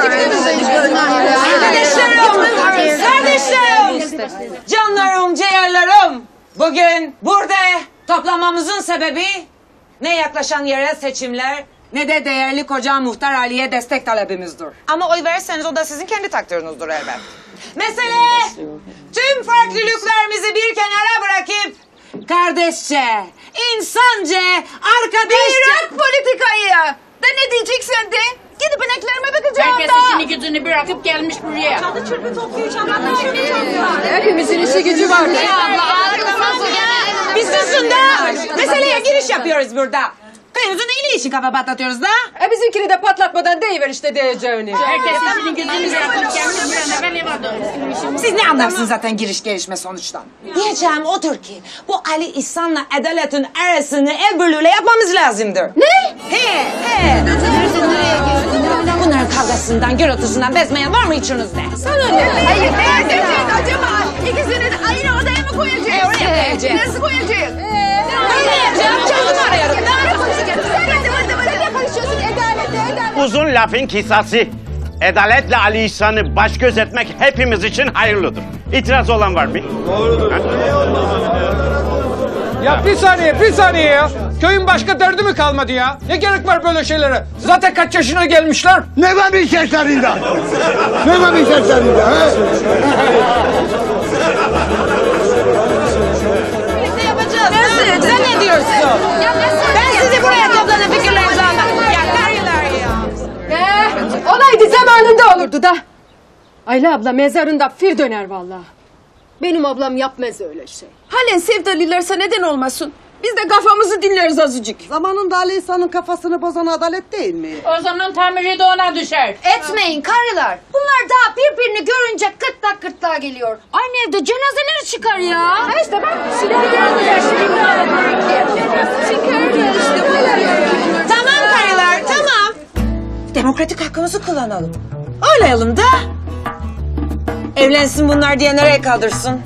Kardeşlerim, canlarım, ciğerlerim. Bugün burada toplamamızın sebebi ne yaklaşan yerel seçimler ne de değerli koca Muhtar Ali'ye destek talebimizdir. Ama oy verirseniz o da sizin kendi takdirinizdir elbet. Mesele tüm farklılıklarımızı bir kenara bırakıp kardeşçe, insanca, arkadaşça... Bırak politikayı. Da ne diyeceksen de. Gidip ineklerime bakacağım Herkes da. işini gücünü bırakıp gelmiş buraya. Çalı çırpı topluyor, çantadan Hepimizin işi gücü var. Biz susun da. Meseleye giriş yapıyoruz burada. Köyümüzün iyiliği için kafa patlatıyoruz da. Bizimkini de patlatmadan deyiver işte diyeceğini. Herkes işini gücünü bırakıp gelmiş buraya. Ne böyle var? Siz ne anlarsınız zaten giriş gelişme sonuçtan? Diyeceğim odur ki bu Ali İhsan'la Adalet'in arasını el birliğiyle yapmamız lazımdır. Ne? He. Bunların kavgasından, gürültüsünden bezmeyen var mı içinizde? Sana ne? Hayır, acaba ikisini de aynı odaya mı koyacağız? Oraya koyacağız. Nasıl koyacağız? Öyle yapacağım, çözüm arıyorum. Sen konuşuyorsun Adalet. Uzun lafın kısası. Adaletle Ali İhsan'ı baş göz etmek hepimiz için hayırlıdır. İtiraz olan var mı? Doğrudur. Ya bir saniye ya. Köyün başka derdi mi kalmadı ya? Ne gerek var böyle şeylere? Zaten kaç yaşına gelmişler? Ne var bir yaşlarında? Ne var bir yaşlarında? Ne yapacağız? Sen ne diyorsun? Ben sizi buraya toplanın fikirlerinizi almak. Ya karılar ya. Olaydı zamanında olurdu da. Ayla abla mezarında fir döner vallahi. Benim ablam yapmaz öyle şey. Halen sevdalilerse neden olmasın? Biz de kafamızı dinleriz azıcık. Zamanında Ali İhsan'ın kafasını bozan adalet değil mi? O zaman tamiri de ona düşer. Etmeyin karılar. Bunlar daha birbirini görünce kırtlak geliyor. Aynı evde cenazeleri çıkar ya. Ha işte bak. Şimdi geldiler. Çıkarlar işte. Tamam karılar, tamam. Demokratik hakkımızı kullanalım. Oylayalım da. Evlensin bunlar diye nereye kaldırsın?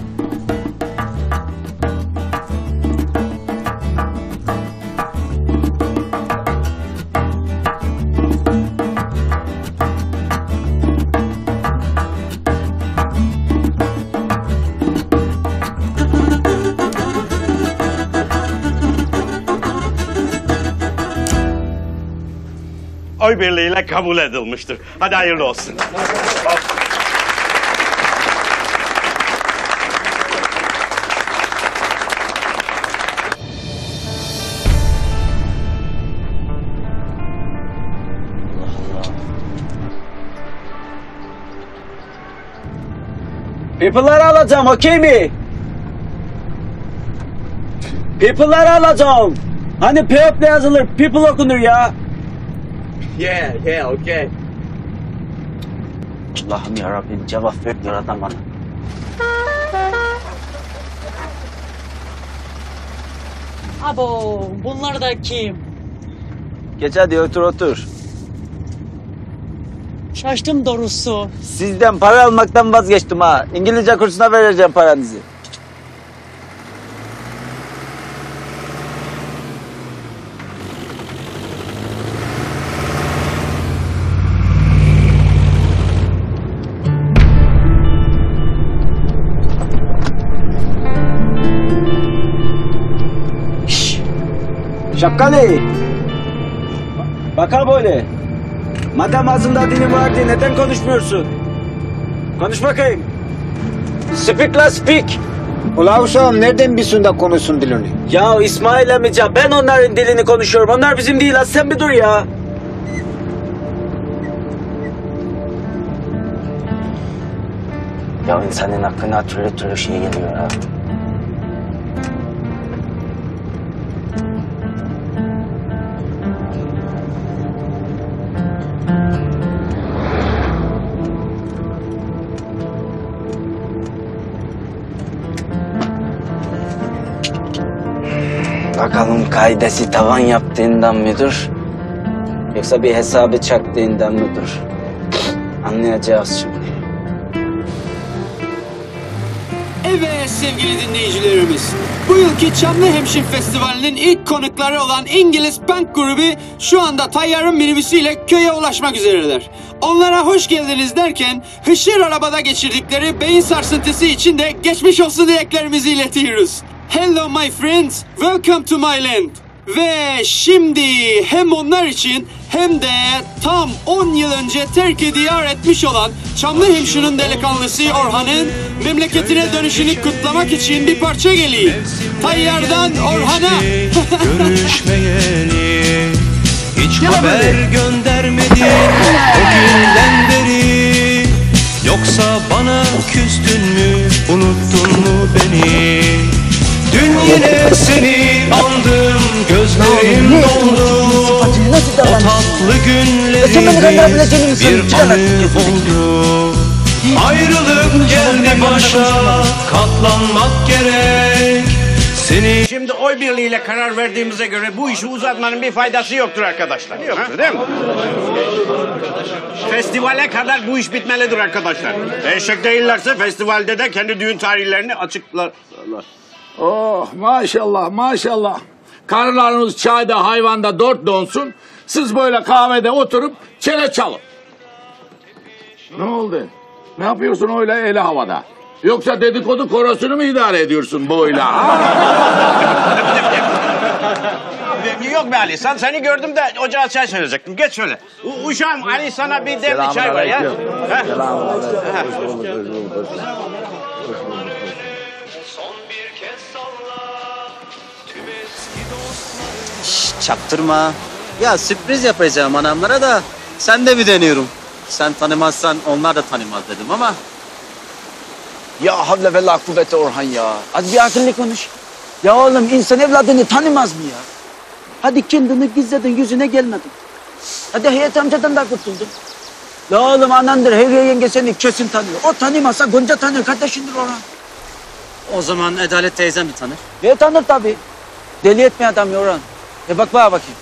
Oy birliğiyle kabul edilmiştir. Hadi hayırlı olsun. People'ları alacağım, okey mi? People'ları alacağım. Hani P yazılır, people okunur ya. Yeah, okay. Allah'ım yarabbim cevap vermiyor adam bana. Abo bunlar da kim? Geç hadi otur. Şaştım doğrusu. Sizden para almaktan vazgeçtim ha. İngilizce kursuna vereceğim paranızı. Şapkalı. Bakar böyle. Madem ağzında dilin var diye neden konuşmuyorsun? Konuş bakayım. Speak la speak. Ula uşağım nereden bilsin de konuşsun dilini? Ya İsmail amca ben onların dilini konuşuyorum. Onlar bizim değil. Az sen bir dur ya. Ya insanın aklına türlü şey geliyor ha. Bakalım kaidesi tavan yaptığından mıdır? Yoksa bir hesabı çaktığından mıdır? Anlayacağız şimdi. Evet sevgili dinleyicilerimiz. Bu yılki Çamlıhemşin Festivali'nin ilk konukları olan İngiliz punk grubu şu anda Tayyar'ın minibüsüyle köye ulaşmak üzereler. Onlara hoş geldiniz derken hışır arabada geçirdikleri beyin sarsıntısı için de geçmiş olsun dileklerimizi iletiyoruz. Hello my friends, welcome to my land. Ve şimdi hem onlar için hem de tam 10 yıl önce terk diyar etmiş olan Çamlıhemşin'in delikanlısı Orhan'ın memleketine dönüşünü kutlamak için bir parça geliyor. Tayyar'dan Orhan'a. Görüşmeyeli hiç haber göndermedin o günden beri. Yoksa bana küstün mü, unuttun mu beni? Dün yine seni andım, gözlerim doldu. O tatlı günlerin bir anı oldu. Ayrılık geldi başa, katlanmak gerek. Seni... Şimdi oy birliğiyle karar verdiğimize göre bu işi uzatmanın bir faydası yoktur arkadaşlar. Yoktur değil mi? Festivale kadar bu iş bitmelidir arkadaşlar. Eşek değillerse festivalde de kendi düğün tarihlerini açıklarlar. Oh maşallah maşallah. Karılarınız çayda hayvanda dört donsun. Siz böyle kahvede oturup çene çalın. Ne oldu? Ne yapıyorsun öyle eli havada? Yoksa dedikodu korosunu mu idare ediyorsun boyla? Yok be Ali, seni gördüm de ocağa çay söyleyecektim. Geç şöyle. Uşağım Ali sana bir demli çay var ya. Çaktırma. Ya sürpriz yapacağım anamlara da sen de bir deniyorum. Sen tanımazsan onlar da tanımaz dedim ama. Ya havle ve la kuvvete Orhan ya. Az bir akıllı konuş. Ya oğlum insan evladını tanımaz mı ya? Hadi kendini gizledin yüzüne gelmedin. Hadi Heyet amcadan da kurtuldun. Ya oğlum anandır Heyriye yenge seni kesin tanıyor. O tanımasa Gonca tanır kardeşindir Orhan. O zaman Adalet teyzem bir tanır. Ne tanır tabii. Deli etme adam ya Orhan. Bak bana bakayım.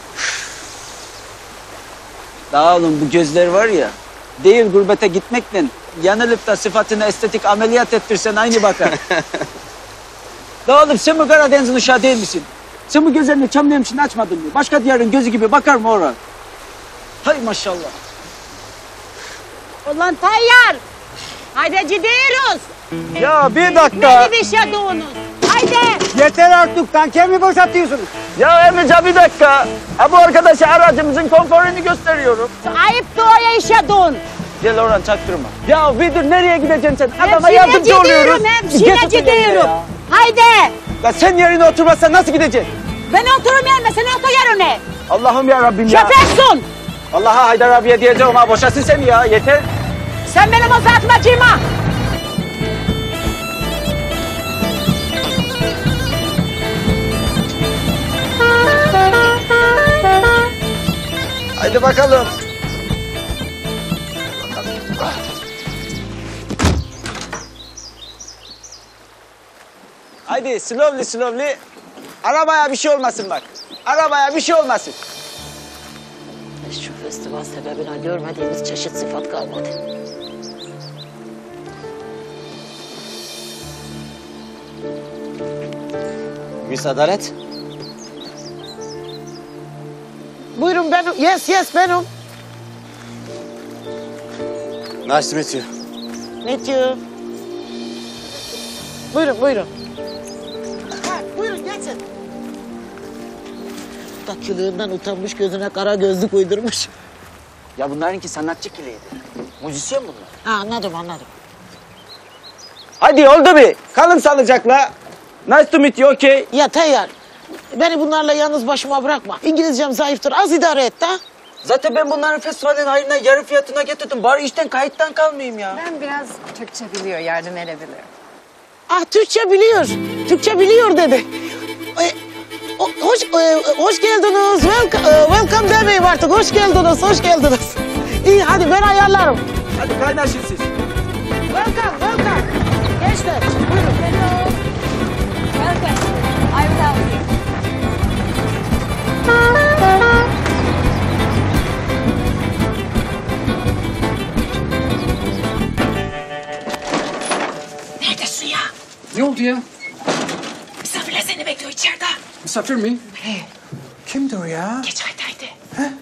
Daha oğlum bu gözler var ya. Değil gurbete gitmekle yanılıp da sıfatına estetik ameliyat ettirsen aynı bakar. Daha oğlum sen bu Karadeniz'in uşağı değil misin? Sen bu gözlerini Çamlıhemşin'e açmadın mı? Başka diyarın gözü gibi bakar mı Orhan? Hay maşallah. Ulan Tayyar. Haydi gidiyoruz. Ya bir dakika. Ne gibi iş yapıyorsunuz? Haydi. Yeter artık tanker mi boşaltıyorsunuz? Ya Emrecan bir dakika. Ha bu arkadaşa aracımızın konforunu gösteriyorum. Ayıp doğaya iş yapıyorsun. Gel Orhan çaktırma. Ya bir dur nereye gideceksin sen? Adama Hemşire yardımcı oluyoruz. Hemşire gidiyorum. Haydi. Ya sen yerine oturmazsan nasıl gideceksin? Ben oturum yerine sen otur yerine. Allah'ım ya Rabbim ya. Şoförsün. Allah'a Haydar abiye diyeceğim ha boşasın seni ya yeter. Sen benim o saatıma girme. Haydi bakalım. Haydi slowly slowly. Arabaya bir şey olmasın bak. Arabaya bir şey olmasın. Şu festival sebebiyle görmediğimiz çeşit sıfat kalmadı. Miss Adalet. Buyurun benim. Yes benim. Nice to meet you. Meet you. Buyurun. Ha, buyurun geçin. da kılığından utanmış, gözüne kara gözlük uydurmuş. Ya bunlarınki sanatçı kiliydi. Müzisyen bunlar. Ha, anladım. Hadi oldu bir. Kalın sağlıcakla. Nice to meet you, okay? Ya Tayyar, beni bunlarla yalnız başıma bırakma. İngilizcem zayıftır, az idare et de. Zaten ben bunların festivalin hayrına yarı fiyatına getirdim. Bari işten kayıttan kalmayayım ya. Ben biraz Türkçe biliyor, yardım edebilirim. Ah, Türkçe biliyor dedi. Hoş geldiniz, welcome demeyeyim artık, hoş geldiniz. İyi, hadi ben ayarlarım. Hadi kaynaşın siz. Welcome. Gençler, buyurun. Hello. Welcome. I will help you. Neredesin ya? Ne oldu ya? Misafirler seni bekliyor içeride. Misafir mi? He. Kimdi o ya? Geç aydaydı.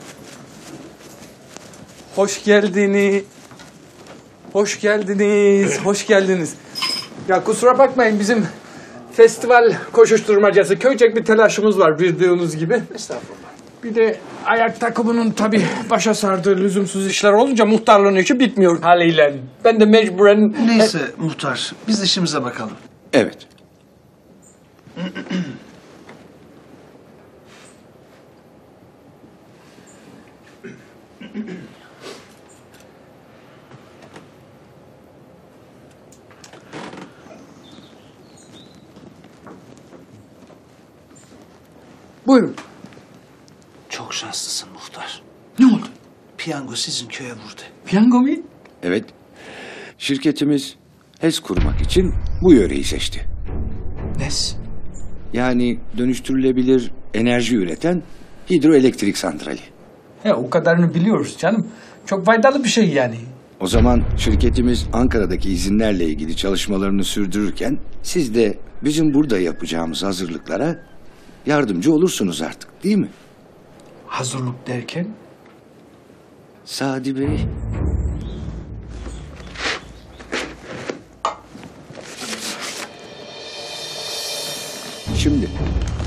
Hoş geldiniz. Hoş geldiniz. Ya kusura bakmayın, bizim festival koşuşturmacası, köycek bir telaşımız var bildiğiniz gibi. Estağfurullah. Bir de ayak takımının tabii başa sardığı lüzumsuz işler olunca muhtarlığın işi bitmiyor haliyle. Ben de mecburen... Neyse muhtar, biz işimize bakalım. Evet. Buyurun. Çok şanslısın muhtar. Ne oldu? Piyango sizin köye vurdu. Piyango mu? Evet. Şirketimiz HES kurmak için bu yöreyi seçti. HES? Yani dönüştürülebilir enerji üreten hidroelektrik santrali. He, o kadarını biliyoruz canım. Çok faydalı bir şey yani. O zaman şirketimiz Ankara'daki izinlerle ilgili çalışmalarını sürdürürken siz de bizim burada yapacağımız hazırlıklara yardımcı olursunuz artık, değil mi? Hazırlık derken? Sadi Bey. Şimdi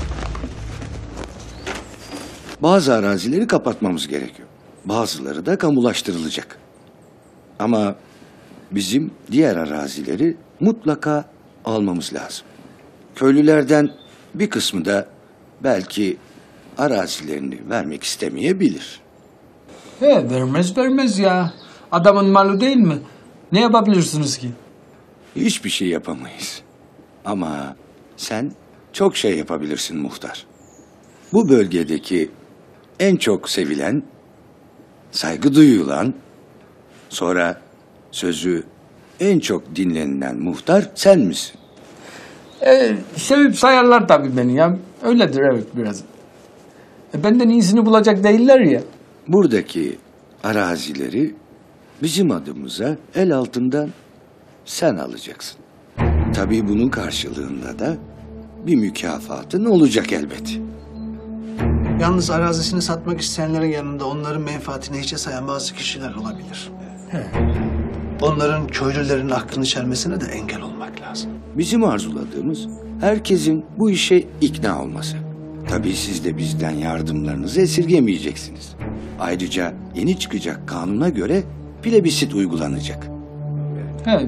bazı arazileri kapatmamız gerekiyor. Bazıları da kamulaştırılacak. Ama bizim diğer arazileri mutlaka almamız lazım. Köylülerden bir kısmı da belki arazilerini vermek istemeyebilir. He, vermez ya. Adamın malı değil mi? Ne yapabilirsiniz ki? Hiçbir şey yapamayız. Ama sen çok şey yapabilirsin muhtar. Bu bölgedeki en çok sevilen, saygı duyulan, sonra sözü en çok dinlenilen muhtar sen misin? Sevip sayarlar tabii beni ya. Öyledir evet biraz. Benden iyisini bulacak değiller ya. Buradaki arazileri bizim adımıza el altından sen alacaksın. Tabii bunun karşılığında da bir mükafatın olacak elbet. Yalnız arazisini satmak isteyenlerin yanında onların menfaatini hiçe sayan bazı kişiler olabilir. Onların köylülerin hakkını çelmesine de engel olmak lazım. Bizim arzuladığımız herkesin bu işe ikna olması. Tabii siz de bizden yardımlarınızı esirgemeyeceksiniz. Ayrıca yeni çıkacak kanuna göre plebisit uygulanacak. He,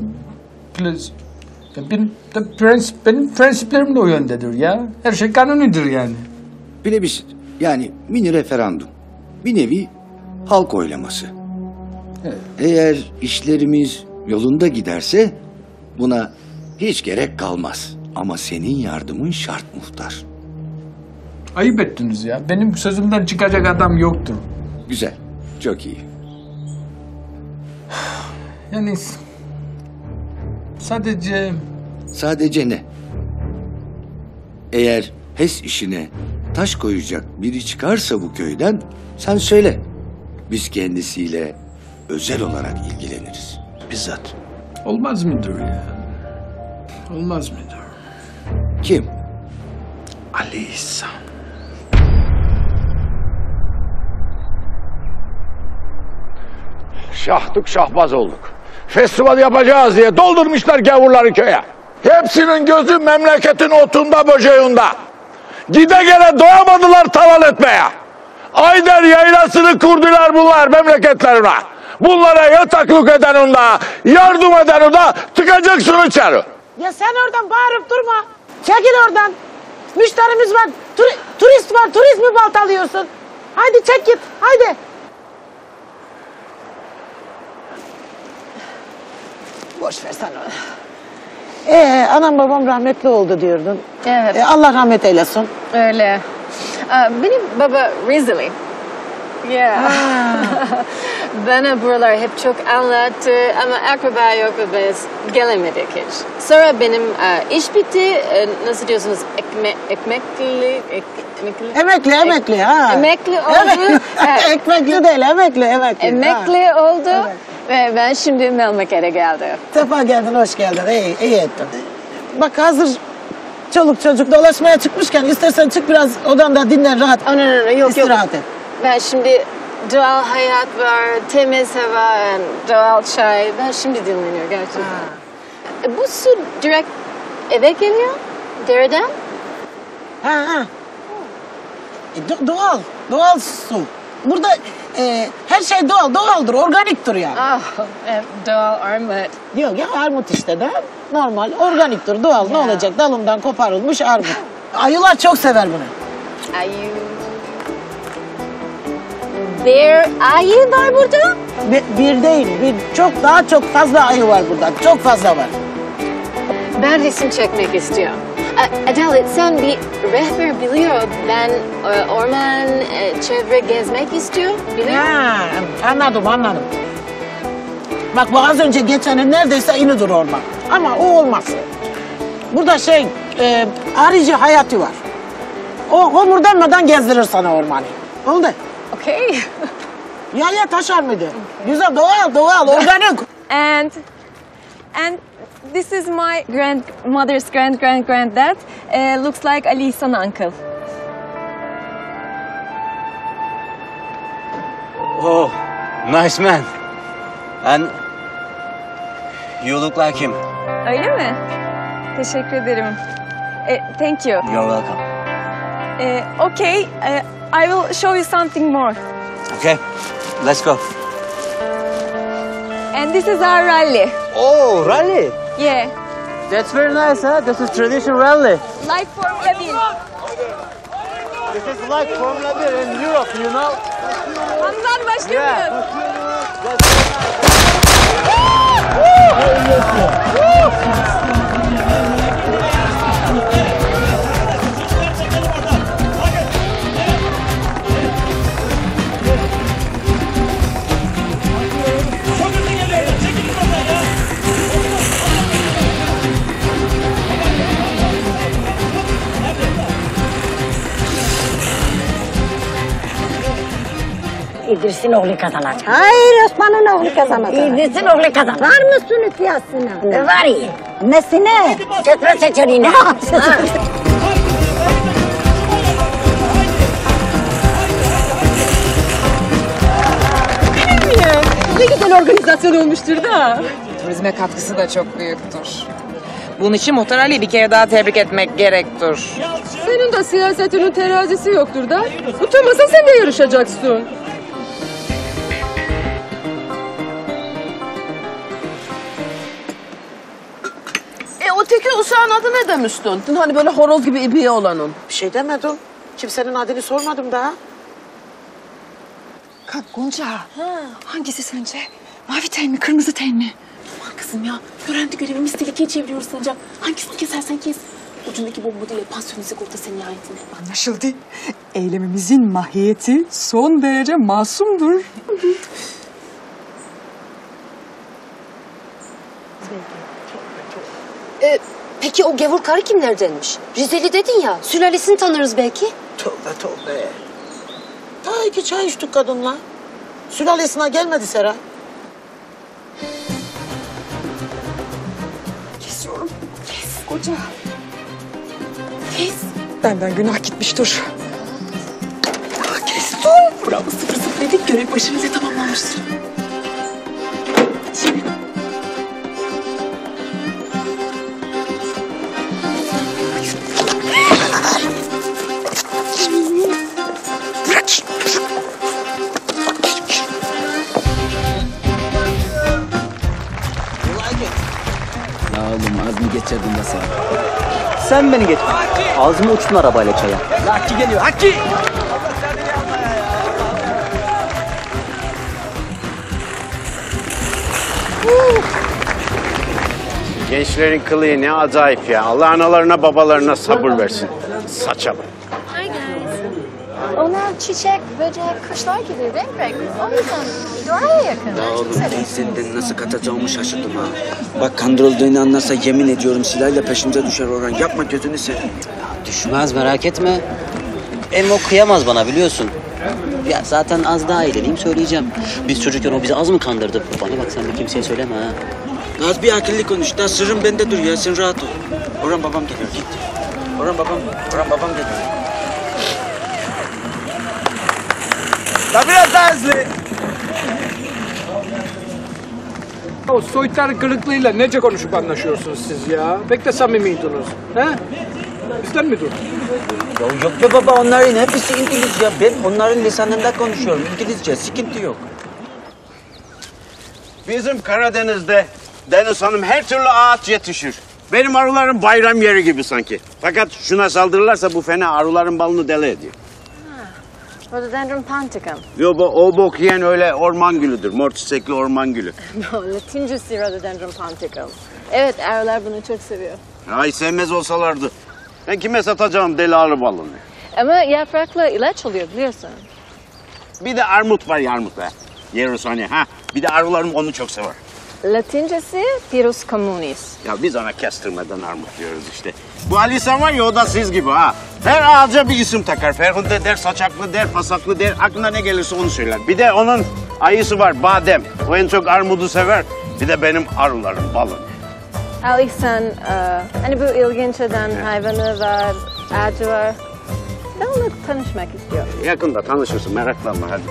benim prensiplerim de o yöndedir ya. Her şey kanunidir yani. Plebisit yani mini referandum. Bir nevi halk oylaması. Evet. Eğer işlerimiz yolunda giderse buna hiç gerek kalmaz. Ama senin yardımın şart muhtar. Ayıp ettiniz ya. Benim sözümden çıkacak adam yoktur. Güzel, çok iyi. Yani sadece... Sadece ne? Eğer HES işine taş koyacak biri çıkarsa bu köyden sen söyle. Biz kendisiyle özel olarak ilgileniriz. Bizzat. Olmaz mıdır ya? Olmaz mıdır? Kim? Ali İhsan. Şahtık şahbaz olduk. Festival yapacağız diye doldurmuşlar gavurları köye. Hepsinin gözü memleketin otunda böceğinde. Gide gele doyamadılar talan etmeye. Ayder yaylasını kurdular bunlar memleketlerine. Bunlara yataklık eden onda, yardım eden onda tıkacaksın içeri. Ya sen oradan bağırıp durma. Çekil oradan. Müşterimiz var, turist var, turizmi baltalıyorsun. Haydi çek git, haydi. Boş ver sen onu. Anam babam rahmetli oldu diyordun. Evet. Allah rahmet eylesin. Öyle. Benim baba Rizeli. Yeah. Bana buralar hep çok anlattı ama akraba yok ve biz gelemedik hiç. Sonra benim iş bitti. Nasıl diyorsunuz? Emekli ha. Emekli oldu. Evet. Ekmekli değil, emekli. Emekli oldu. Evet. Ve ben şimdi memlekete geldim. Sefa geldin, hoş geldin. İyi ettin. Bak hazır çoluk çocuk dolaşmaya çıkmışken istersen çık biraz odanda dinlen rahat. Yok. İstirahat et. Ben şimdi doğal hayat var, temiz hava, doğal çay. Ben şimdi dinleniyorum gerçekten. Bu su direkt eve geliyor, dereden. Doğal su. Burada her şey doğaldır, organiktir yani. Doğal armut. Yok ya armut işte de normal, organiktir, doğal. Ne olacak? Dalından koparılmış armut. Ayılar çok sever bunu. Ayı var burada? Bir değil, çok daha çok fazla ayı var burada. Çok fazla var. Ben resim çekmek istiyorum. Adalet sen bir rehber biliyor. Ben orman, çevre gezmek istiyorum. Biliyor. Anladım. Bak bu az önce geçenin neredeyse inidir orman. Ama o olmaz. Burada arıcı hayatı var. O homurdanmadan gezdirir sana ormanı. Oldu. Okay. Ya taşar mıydı? Güzel, doğal, organik. And this is my grandmother's granddad. Looks like Ali İhsan uncle. Oh, nice man. And you look like him. Öyle mi? Teşekkür ederim. Thank you. You're welcome. Okay, I will show you something more. Okay, let's go. And this is our rally. Oh, rally? Yeah. That's very nice, huh? This is traditional rally. Like Formula 1. This is like Formula 1 in Europe, you know? Hamzan başlıyoruz. İdris'in oğlu kazanacak. Hayır Osman'ın oğlu kazanacak. İdris'in oğlu kazanacak. Var mısın siyasına? Var iyi. Nesine? Çetre seçeneğine. Ne güzel organizasyon olmuştur da. Turizme katkısı da çok büyüktür. Bunun için Muhtar Ali'yi bir kere daha tebrik etmek gerektir. Senin de siyasetinin terazisi yoktur da. Utanmasan sen de yarışacaksın. O teki uşağın adı ne demiştin? Hani böyle horoz gibi ibiye olanın. Bir şey demedim. Kimsenin adını sormadım daha. Gonca. Hangisi sence? Mavi ten mi, kırmızı ten mi? Aman kızım ya. Öğrendik görevimiz tehlikeye çeviriyoruz sanacak. Hangisini kesersen kes. Ucundaki bomba değil, pansiyon sigorta senin nihayetinde. Anlaşıldı. Eylemimizin mahiyeti son derece masumdur. Peki o gavur karı kimlerdenmiş? Rizeli dedin ya, sülalesini tanırız belki. Tövbe. Daha 2 çay içtik kadınla. Sülalesine gelmedi Sera. Kesiyorum. Kes koca. Kes. Benden günah gitmiştir. Ya kestim. Bravo 0-0 görev başarıyla tamamlanmıştır. Şimdi. ağzını geçirdim de sen. Sen beni geç. Ağzıma uçtun arabayla çaya. Hakkı geliyor, Hakkı! Gençlerin kılığı ne acayip ya. Allah analarına babalarına sabır versin. Saça bak. Hi guys. Onlar çiçek, böcek, kuşlar gibi renk. O yüzden doğaya yakın. Ya oğlum ben senden nasıl kaçacağımı şaşırdım ha. Bak kandırıldığını anlarsa yemin ediyorum silahla peşimize düşer Orhan. Yapma gözünü seveyim. Düşmez merak etme. Hem o kıyamaz bana biliyorsun. Ya zaten az daha eğleneyim söyleyeceğim. Biz çocukken o bizi az mı kandırdı? Bana bak sen de kimseye söyleme ha. Az bir akıllı konuş. Daha sırrım bende dur ya. Sen rahat ol. Orhan babam geliyor. Git. Orhan babam geliyor. La biraz daha hızlı. O soytar kırıklığıyla nece konuşup anlaşıyorsunuz siz ya? Pek de samimiydiniz. He? Bizden mi dur? Ya yok be baba onların hepsi İngilizce. Ben onların lisanında konuşuyorum. İngilizce sıkıntı yok. Bizim Karadeniz'de Deniz Hanım her türlü ağaç yetişir. Benim arılarım bayram yeri gibi sanki. Fakat şuna saldırırlarsa bu fena arıların balını deli ediyor. Rhododendron ponticum. Yo bu o bok yiyen öyle orman gülüdür. Mor çiçekli orman gülü. No, Latincesi Rhododendron ponticum. Evet, arılar bunu çok seviyor. Ay sevmez olsalardı. Ben kime satacağım deli arı balını? Ama yaprakla ilaç oluyor biliyorsun. Bir de armut var ya armut be. Yerus hani ha. Bir de arılarım onu çok sever. Latincesi Pyrus communis. Ya biz ona kestirmeden armut diyoruz işte. Bu Alisan var ya o da siz gibi ha. Her ağaca bir isim takar. Ferhunde der, saçaklı der, pasaklı der. Aklına ne gelirse onu söyler. Bir de onun ayısı var Badem. O en çok armudu sever. Bir de benim arılarım balını. Alisan, hani bu ilginç eden hayvanı var, ağacı var. Ben onunla tanışmak istiyorum. Yakında tanışırsın meraklanma hadi.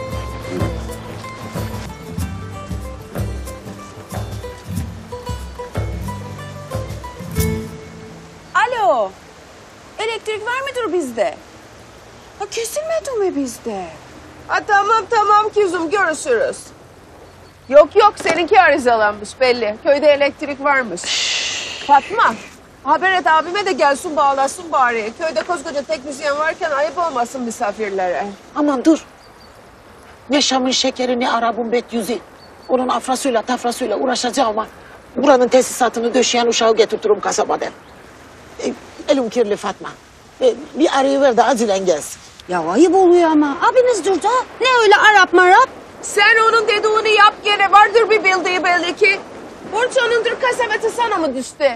Alo. Elektrik var mıdır bizde? Ha kesilmedi mi bizde? Ha tamam kızım görüşürüz. Yok seninki arızalanmış belli. Köyde elektrik varmış. Fatma haber et abime de gelsin bağlasın bari. Köyde koskoca teknisyen varken ayıp olmasın misafirlere. Aman dur. Ne Şam'ın şekeri ne Arap'ın bet yüzü. Onun afrasıyla tafrasıyla uğraşacağım ama buranın tesisatını döşeyen uşağı getirtirim kasabadan. Elim kirli Fatma. Bir arayı ver de acilen gelsin. Ya ayıp oluyor ama. Abiniz dur da. Ne öyle Arap marap? Sen onun dediğini yap gene. Vardır bir bildiği belli ki. Borç onundur kasabeti sana mı düştü?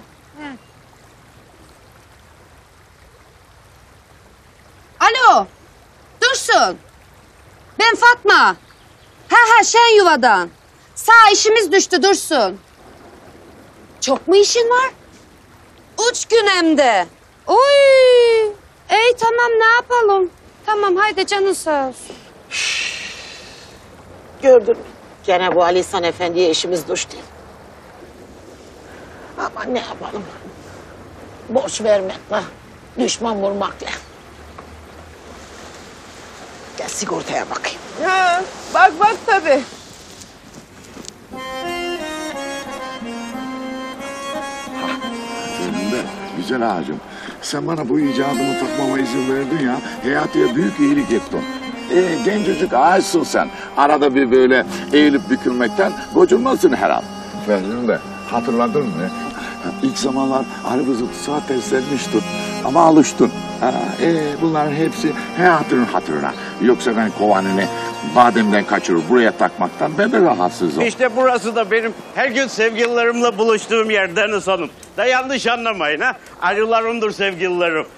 Alo. Dursun. Ben Fatma. Şen yuvadan. Sağ işimiz düştü Dursun. Çok mu işin var? 3 gün hem de. Oy. Tamam ne yapalım? Tamam haydi canın sağ olsun. Gördün mü? Gene bu Ali İhsan Efendi'ye işimiz düştü. Ama ne yapalım? Borç vermekle, düşman vurmakla. Gel sigortaya bakayım. Ha, bak tabii. Güzel ağacım. Sen bana bu icadımı takmama izin verdin ya. Hayatıya büyük iyilik ettin. Gencecik ağaçsın sen. Arada bir böyle eğilip bükülmekten gocunmazsın herhal. Efendim de hatırladın mı? İlk zamanlar arı vızıltısı ateşlenmiştin. Ama alıştın. Bunların hepsi hayatının hatırına. Yoksa ben kovanını bademden kaçırır buraya takmaktan ben de rahatsızım. İşte burası da benim her gün sevgililerimle buluştuğum yer Deniz Hanım. Da yanlış anlamayın ha. Arılarımdır sevgililerim.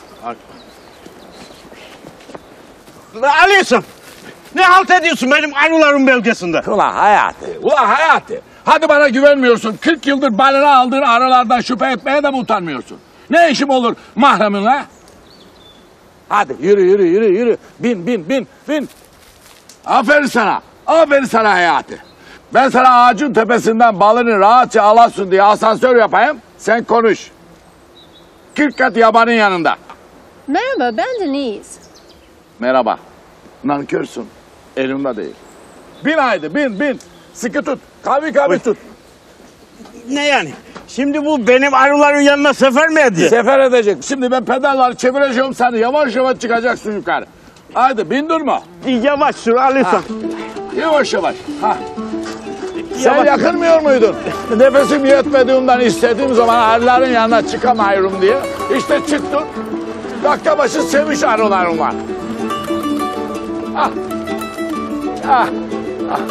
Aliye'sim ne halt ediyorsun benim arılarım bölgesinde? Ulan Hayati. Hadi bana güvenmiyorsun. 40 yıldır balına aldığın arılardan şüphe etmeye de mi utanmıyorsun? Ne işim olur mahreminle? Hadi yürü. Bin. Aferin sana Hayati. Ben sana ağacın tepesinden balını rahatça alasın diye asansör yapayım. Sen konuş. 40 kat yabanın yanında. Merhaba ben Denise. Merhaba. Nankörsün. Elimde değil. Bin haydi bin. Sıkı tut. Kavi tut. Ne yani? Şimdi bu benim arıların yanına sefer mi ediyor? Sefer edecek. Şimdi ben pedalları çevireceğim, sen yavaş yavaş çıkacaksın yukarı. Haydi bin durma. Yavaş sür Alisan. Yavaş yavaş. Ha. Sen yakınmıyor muydun? Nefesim yetmediğinden istediğim zaman arıların yanına çıkamıyorum diye. İşte çıktın. Dakika başı sevmiş arılarım var. Ah. Ah. Ah.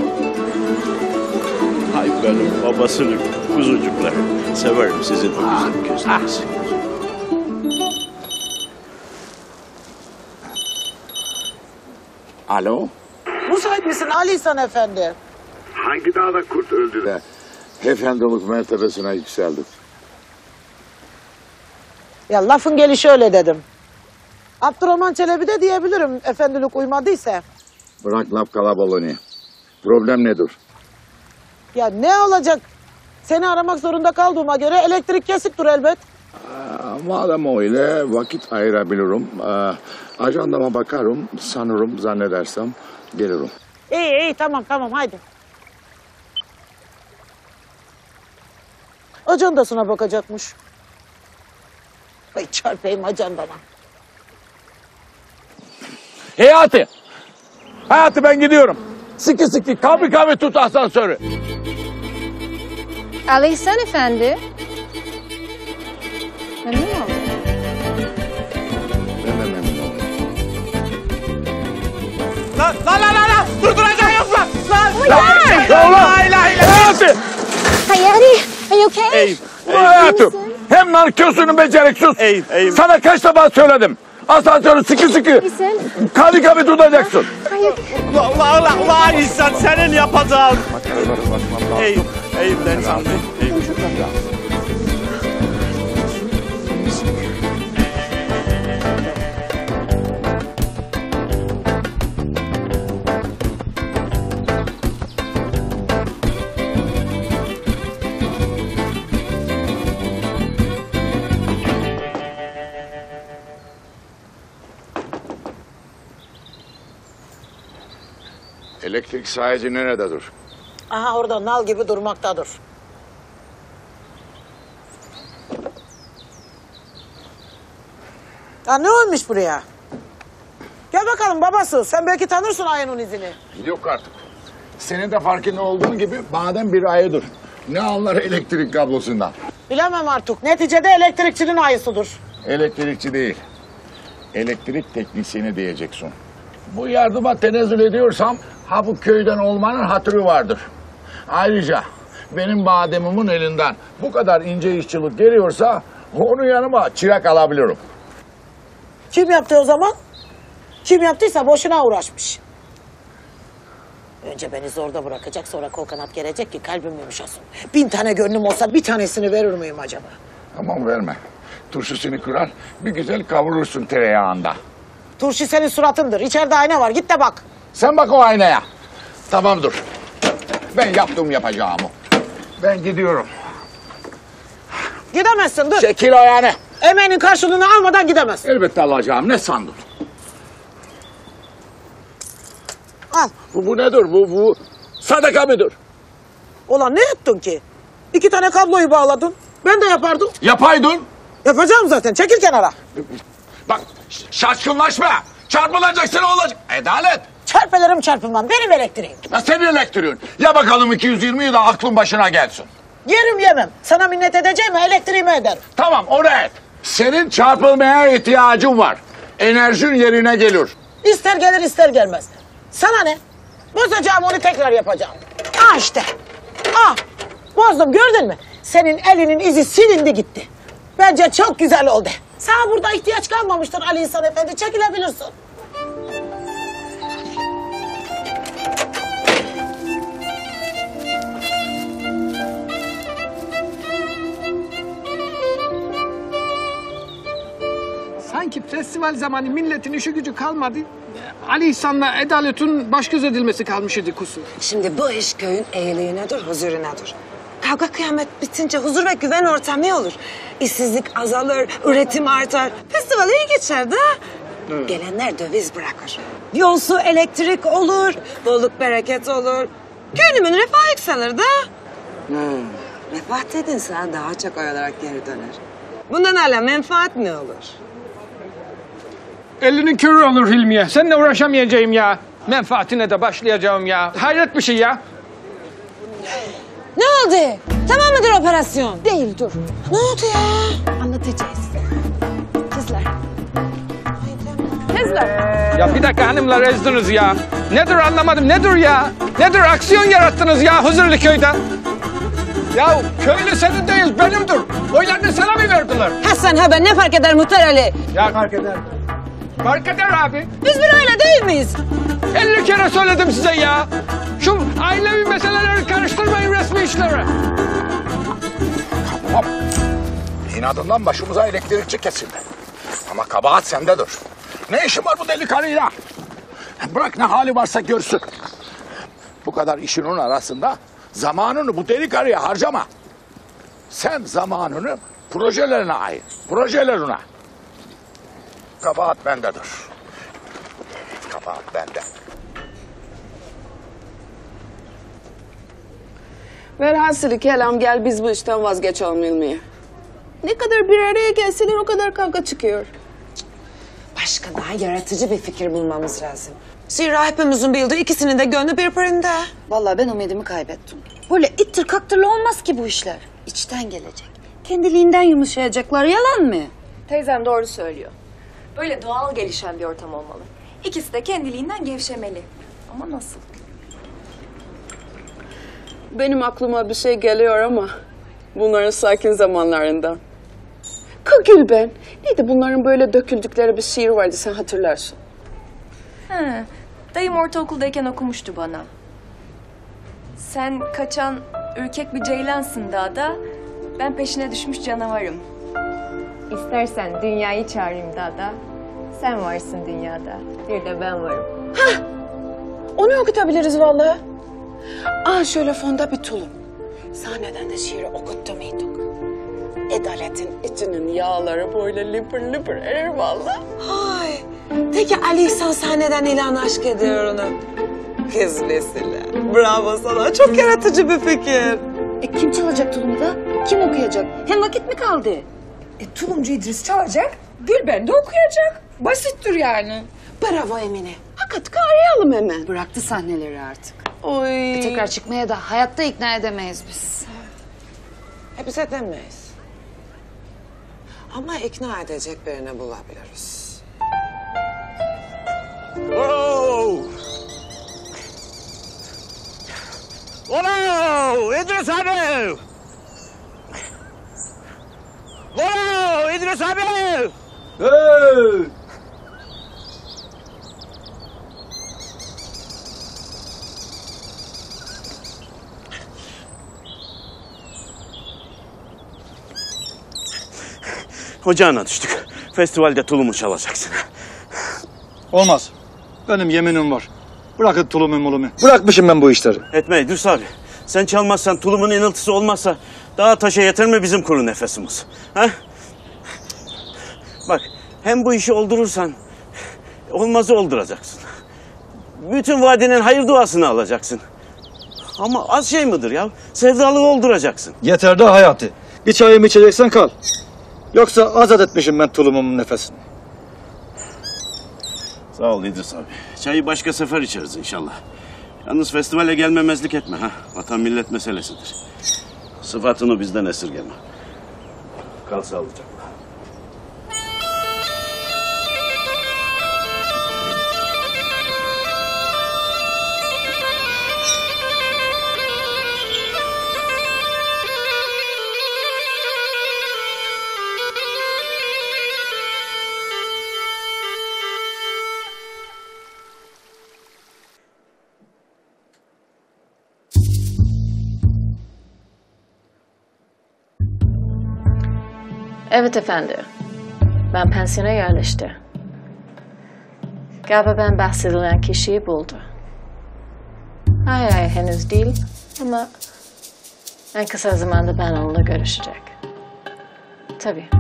Ay benim babasının kuzucukları. Severim sizin o güzel gözlerinizi. Alo? Müsait misin Ali İhsan Efendi? Hangi dağda kurt öldü de efendilik mertebesine yükseldi? Ya lafın gelişi öyle dedim. Abdurrahman Çelebi de diyebilirim efendilik uymadıysa. Bırak laf kalabalığını. Problem nedir? Ya ne olacak? Seni aramak zorunda kaldığıma göre elektrik kesiktir elbet. Madem öyle vakit ayırabilirim. Ajandama bakarım, sanırım, zannedersem gelirim. İyi tamam haydi. Ajandasına bakacakmış. Ay çarpayım ajandana. Hayati ben gidiyorum. Sıkı kavi tut asansörü. Ali İhsan Efendi. Memnun oldum. Ben de memnun oldum. Lan! Durduracağım yok lan! Hayati! Hayati, are you okay? Hayatım, hem nanközsün beceriksiz. Sana kaç defa söyledim. Asansörü sıkı. Kavi tutacaksın. Ulan insan senin yapacağın. Ben sandım. Elektrik sahici nerededir? Aha orada nal gibi durmaktadır. Ya ne olmuş buraya? Gel bakalım babası. Sen belki tanırsın ayının izini. Yok artık. Senin de farkında olduğun gibi badem bir ayıdır. Ne anlar elektrik kablosundan? Bilemem artık. Neticede elektrikçinin ayısıdır. Elektrikçi değil. Elektrik teknisyeni diyeceksin. Bu yardıma tenezzül ediyorsam ha bu köyden olmanın hatırı vardır. Ayrıca benim bademimin elinden bu kadar ince işçilik geliyorsa onun yanıma çırak alabilirim. Kim yaptı o zaman? Kim yaptıysa boşuna uğraşmış. Önce beni zorda bırakacak, sonra kol kanat gelecek ki kalbim yumuşasın. 1000 tane gönlüm olsa bir tanesini verir miyim acaba? Aman verme. Turşusunu kırar, bir güzel kavurursun tereyağında. Turşu senin suratındır. İçeride ayna var. Git de bak. Sen bak o aynaya. Tamamdır. Ben yaptım yapacağımı. Ben gidiyorum. Gidemezsin dur. Çekil ayağını. Emeğinin karşılığını almadan gidemezsin. Elbette alacağım. Ne sandın? Al. Bu nedir? Bu sadaka mıdır? Ulan ne ettin ki? 2 tane kabloyu bağladın. Ben de yapardım. Yapaydın. Yapacağım zaten. Çekil kenara. Bak şaşkınlaşma. Çarpılacaksın olacak. Adalet. Çarpılırım çarpılmam. Benim elektriğim. Ya senin elektriğin. Ya bakalım 220'yi de aklın başına gelsin. Yerim yemem. Sana minnet edeceğim elektriğimi ederim. Tamam onu et. Senin çarpılmaya ihtiyacın var. Enerjin yerine gelir. İster gelir ister gelmez. Sana ne? Bozacağım onu tekrar yapacağım. Ah işte. Ah. Bozdum gördün mü? Senin elinin izi silindi gitti. Bence çok güzel oldu. Sana burada ihtiyaç kalmamıştır Ali İhsan Efendi. Çekilebilirsin. Sanki festival zamanı milletin işi gücü kalmadı. Ali İhsan'la Edalet'in baş göz edilmesi kalmış idi kusur. Şimdi bu iş köyün iyiliğinedir, huzurunadır. Kavga kıyamet bitince huzur ve güven ortamı olur. İşsizlik azalır, üretim artar. Festival iyi geçer de. Gelenler döviz bırakır. Yol, su, elektrik olur, bolluk bereket olur. Köyümün refahı yükselir de. Refah dedin sana daha çok olarak geri döner. Bundan hala menfaat ne olur? Elinin körü olur Hilmiye. Seninle uğraşamayacağım ya. Menfaatine de başlayacağım ya. Hayret bir şey ya. Ne oldu? Tamam mıdır operasyon? Değil, dur. Ne oldu ya? Anlatacağız. Kızlar. Kızlar. Ya bir dakika hanımlar ezdiniz ya. Nedir anlamadım. Nedir ya? Nedir aksiyon yarattınız ya Huzurlu köyden? Ya köylü senin değil benimdir. Oylarını sana mı verdiler? Hasan haber ne fark eder Muhtar Ali? Ya fark eder. Fark eder abi. Biz bir öyle değil miyiz? 50 kere söyledim size ya. Şu ailevi meseleleri karıştırmayın resmi işlere. Tamam. İnadından başımıza elektrikçi kesildi. Ama kabahat sendedir. Ne işin var bu deli karıyla? Bırak ne hali varsa görsün. Bu kadar işinin arasında zamanını bu deli karıya harcama. Sen zamanını projelerine ayır. Projelerine. Kabahat bendedir. Kabahat bende. Velhasılı kelam gel biz bu işten vazgeçelim Hilmiye. Ne kadar bir araya gelseler o kadar kavga çıkıyor. Başka daha yaratıcı bir fikir bulmamız lazım. Zira hepimizin bildiği ikisinin de gönlü birbirinde. Vallahi ben umudumu kaybettim. Böyle ittir kaktırlı olmaz ki bu işler. İçten gelecek. Kendiliğinden yumuşayacaklar, yalan mı? Teyzem doğru söylüyor. Böyle doğal gelişen bir ortam olmalı. İkisi de kendiliğinden gevşemeli. Ama nasıl? Benim aklıma bir şey geliyor ama bunların sakin zamanlarından. Kagül ben. Neydi bunların böyle döküldükleri bir şiir vardı sen hatırlarsın. He, dayım ortaokuldayken okumuştu bana. Sen kaçan ürkek bir ceylansın dağda, ben peşine düşmüş canavarım. İstersen dünyayı çağırayım dağda, sen varsın dünyada, bir de ben varım. Hah, onu okutabiliriz vallahi. Şöyle fonda bir tulum. Sahneden de şiiri okuttu muyduk? Edaletin içinin yağları böyle lipır lipır erir vallahi. Hay, peki Ali İhsan sahneden ilan aşk ediyor onu. Kız mesela. Bravo sana, çok yaratıcı bir fikir. Kim çalacak tulumu da? Kim okuyacak? Hem vakit mi kaldı? Tulumcu İdris çalacak, Gülben de okuyacak. Basittir yani. Bravo Emine. Hakikaten arayalım hemen. Bıraktı sahneleri artık. Oy. Tekrar çıkmaya da hayatta ikna edemeyiz biz. Biz edemeyiz. Ama ikna edecek birini bulabiliriz. Oo! Ola! İdris abi! Ola! İdris abi! Hey! Ocağına düştük. Festivalde tulumu çalacaksın. Olmaz. Benim yeminim var. Bırakın tulumu mulumu. Bırakmışım ben bu işleri. Etme İdris abi. Sen çalmazsan, tulumun iniltisi olmazsa daha taşa yeter mi bizim kuru nefesimiz? Ha? Bak, hem bu işi oldurursan olmazı olduracaksın. Bütün vadinin hayır duasını alacaksın. Ama az şey midir ya? Sevdalığı olduracaksın. Yeter de Hayati. Bir çayımı içeceksen kal. Yoksa azat etmişim ben tulumumun nefesini. Sağ ol İdris abi. Çayı başka sefer içeriz inşallah. Yalnız festivale gelmemezlik etme ha. Vatan millet meselesidir. Sıfatını bizden esirgeme. Kal sağlıcakla. Evet efendi. Ben pansiyona yerleşti. Galiba ben bahsedilen kişiyi buldu. Hayır henüz değil ama en kısa zamanda ben onunla görüşecek. Tabii.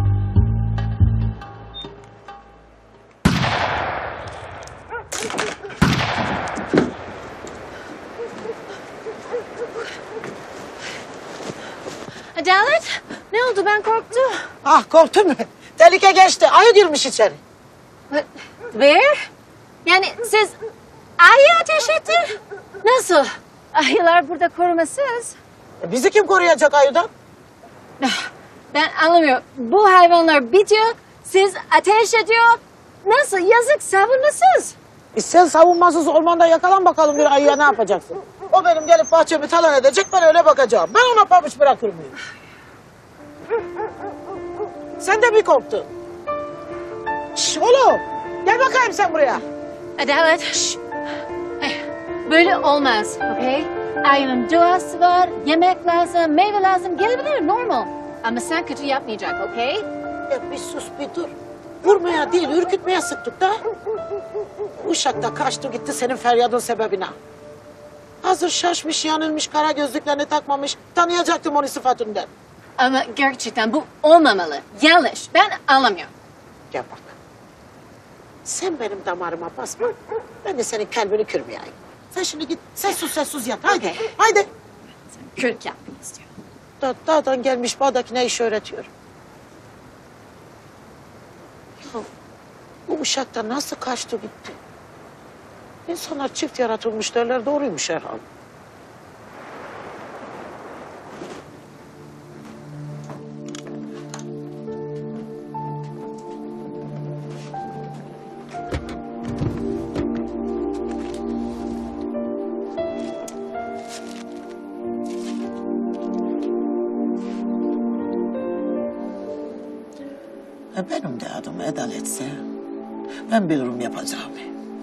Adalet, ne oldu? Ben korktum. Ah korktun mu? Tehlike geçti. Ayı girmiş içeri. Where? Yani siz ayı ateş etti? Nasıl? Ayılar burada korumasız. Bizi kim koruyacak ayıdan? Ben anlamıyorum. Bu hayvanlar bitiyor, siz ateş ediyor. Nasıl? Yazık, savunmasız. Sen savunmasız ormanda yakalan bakalım bir ayıya ne yapacaksın? O benim gelip bahçemi talan edecek, ben öyle bakacağım. Ben ona pabuç bırakır mıyım? Sen de mi korktun? Şş, oğlum, gel bakayım sen buraya. Adalet, şş. Böyle olmaz, okay? Ayının doğası var, yemek lazım, meyve lazım, gelebilir, normal. Ama sen kötü yapmayacak, okay? Ya bir sus, bir dur. Vurmaya değil, ürkütmeye sıktık da. Uşak da kaçtı gitti senin feryadın sebebine. Hazır şaşmış, yanılmış, kara gözlüklerini takmamış. Tanıyacaktım onu sıfatından. Ama gerçekten bu olmamalı, yanlış. Ben anlamıyorum. Gel bak. Sen benim damarıma basma, ben de senin kalbini kırmayayım. Sen şimdi git, sessiz yat, haydi, haydi. Sen kürk yapmak istiyorum. Dağdan gelmiş bağdakine iş öğretiyor. Ya, bu uşak da nasıl kaçtı gitti? İnsanlar çift yaratılmış derler, doğruymuş herhalde. Benim de adım Adaletse. Ben bilirim yapacağımı.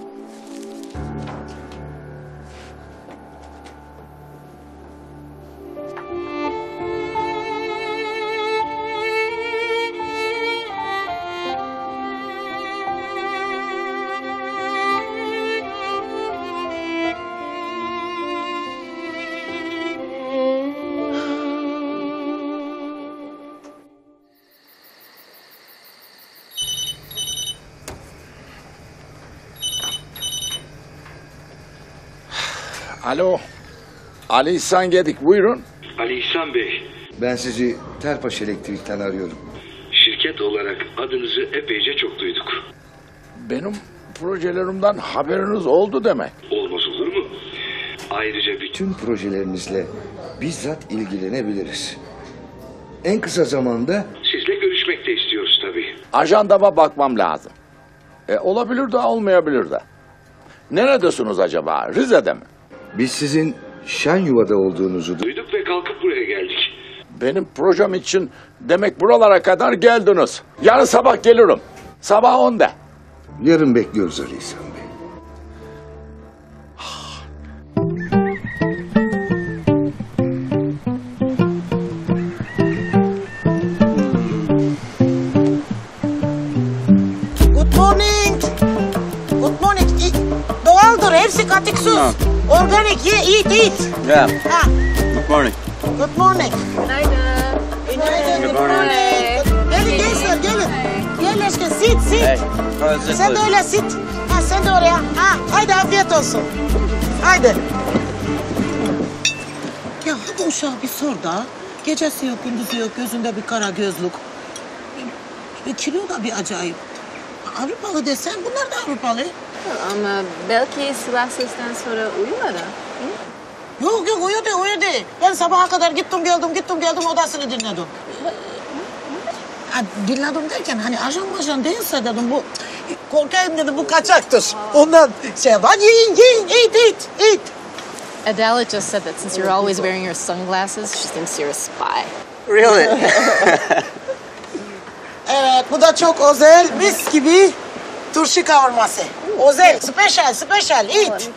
Alo. Ali İhsan Gedik, buyurun. Ali İhsan Bey, Ben sizi Terpaş Elektrik'ten arıyorum. şirket olarak adınızı epeyce çok duyduk. Benim projelerimden haberiniz oldu demek. Olmaz olur mu? Ayrıca Tüm projelerinizle bizzat ilgilenebiliriz. En kısa zamanda sizle görüşmek de istiyoruz tabii. Ajandama bakmam lazım. Olabilir de olmayabilir de. Neredesiniz acaba? Rize'de mi? biz sizin Şenyuva'da olduğunuzu Duyduk ve kalkıp buraya geldik. Benim projem için demek buralara kadar geldiniz. Yarın sabah gelirim. Sabah 10'da. yarın bekliyoruz Ali İhsan Bey. Good morning. Good morning. Doğaldır, hepsi katıksız. Organik, ye, eat. Yeah. Ha. Good morning. Good morning. Günaydın. Günaydın, good morning. Gelin gençler, gelin. Gel aşkım, sit. Sen de öyle sit. Ha, sen de oraya. Ha, haydi afiyet olsun. Haydi. Ya hadi uşağı bir sor da. Gecesi yok, gündüzü yok, gözünde bir kara gözlük. Kilo da bir acayip. Avrupalı desen bunlar da Avrupalı. Ama belki silahsızdan sonra uyumadı. Yok uyudu. Ben sabaha kadar gittim geldim odasını dinledim. Ha, dinledim derken hani ajan değilse dedim bu korkayım dedim bu kaçaktır. Ondan hadi yiyin eat. Adela just said that since you're always wearing your sunglasses, she thinks you're a spy. Really? Evet bu da çok özel mis gibi turşu kavurması. Özel, special eat.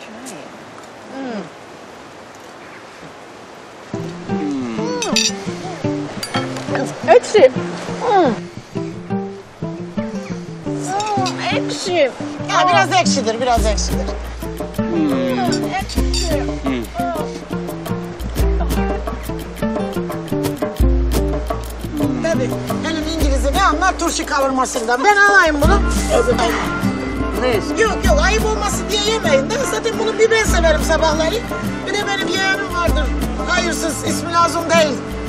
Ekşi. Ekşi. Ya biraz ekşidir. Ekşi. Tabii benim İngilizce ne anlar turşu kavurmasından. Ben alayım bunu. Yok ayıp olmasın diye yemeyin. Ben zaten bunu bir ben severim sabahları. Bir de benim yeğenim vardır. Hayırsız ismi lazım değil.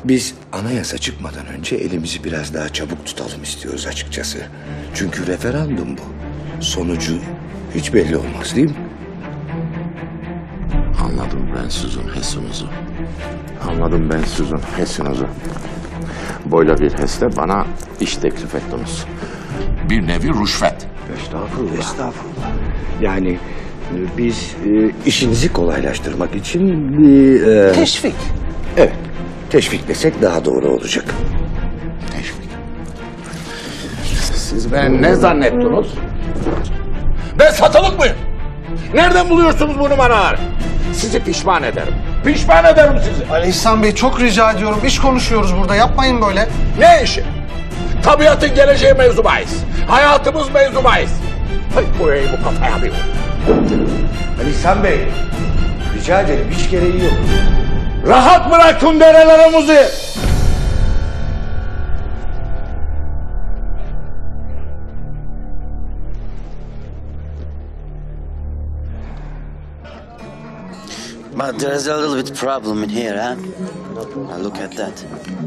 Biz anayasa çıkmadan önce elimizi biraz daha çabuk tutalım istiyoruz açıkçası. Çünkü referandum bu. Sonucu hiç belli olmaz değil mi? Anladım ben sizin hesinizi. Anladım ben sizin hesinizi. Böyle bir heste bana iş teklif ettiniz. Bir nevi rüşvet. Estağfurullah. Estağfurullah. Yani biz işinizi kolaylaştırmak için bir... Teşvik. Evet. Teşvik desek daha doğru olacak. Teşvik. Siz beni ne zannettiniz? Ben satılık mıyım? Nereden buluyorsunuz bu numaraları? Sizi pişman ederim. Pişman ederim sizi. Ali İhsan Bey çok rica ediyorum. İş konuşuyoruz burada. Yapmayın böyle. Ne işi? Tabiatın geleceği mevzu bahis. Hayatımız mevzu bahis. Hay burayı bu kafaya bir vur. Ali İhsan Bey, rica ederim hiç gereği yok. Rahat bırakın derelerimizi. But there's a little bit problem in here, huh? Now look at that.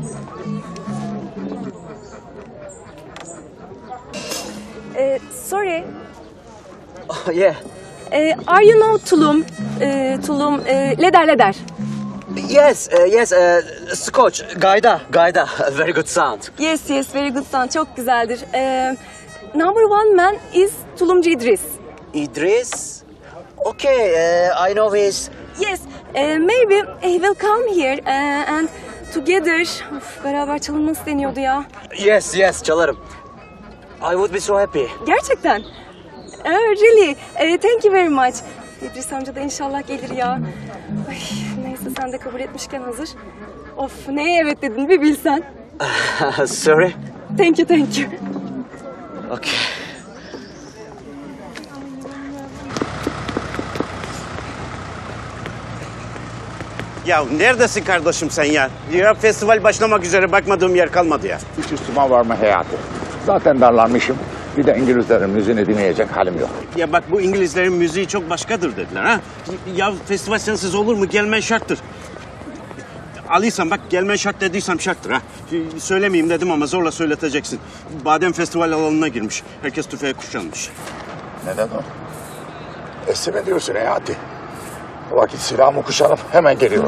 Sorry. Oh, yeah. Are you know Tulum? Tulum, Leder. Yes, Scotch, Gayda. Very good sound. Yes, very good sound. Çok güzeldir. Number one man is Tulumcu İdris. Idris? Okay, I know his... Yes, maybe he will come here and together... Of, beraber çalınması deniyordu ya. Yes, çalarım. I would be so happy. Gerçekten? Really? Thank you very much. İdris amca da inşallah gelir ya. Ay, neyse sen de kabul etmişken hazır. Of neye evet dedin bir bilsen. Sorry? Thank you. Okay. Ya neredesin kardeşim sen ya? Ya festival başlamak üzere, bakmadığım yer kalmadı ya. Hiç üstüme var mı hayatı? Zaten darlanmışım. Bir de İngilizlerin müziğini dinleyecek halim yok. Ya bak, bu İngilizlerin müziği çok başkadır dediler ha. Ya festival sensiz olur mu? Gelmen şarttır. Alıysan bak, gelmen şart dediysem şarttır ha. Söylemeyeyim dedim ama zorla söyleteceksin. Badem festival alanına girmiş. Herkes tüfeğe kuşanmış. Neden o? Esir ediyorsun hayatı. O vakit silahımı kuşanıp hemen geliyorum.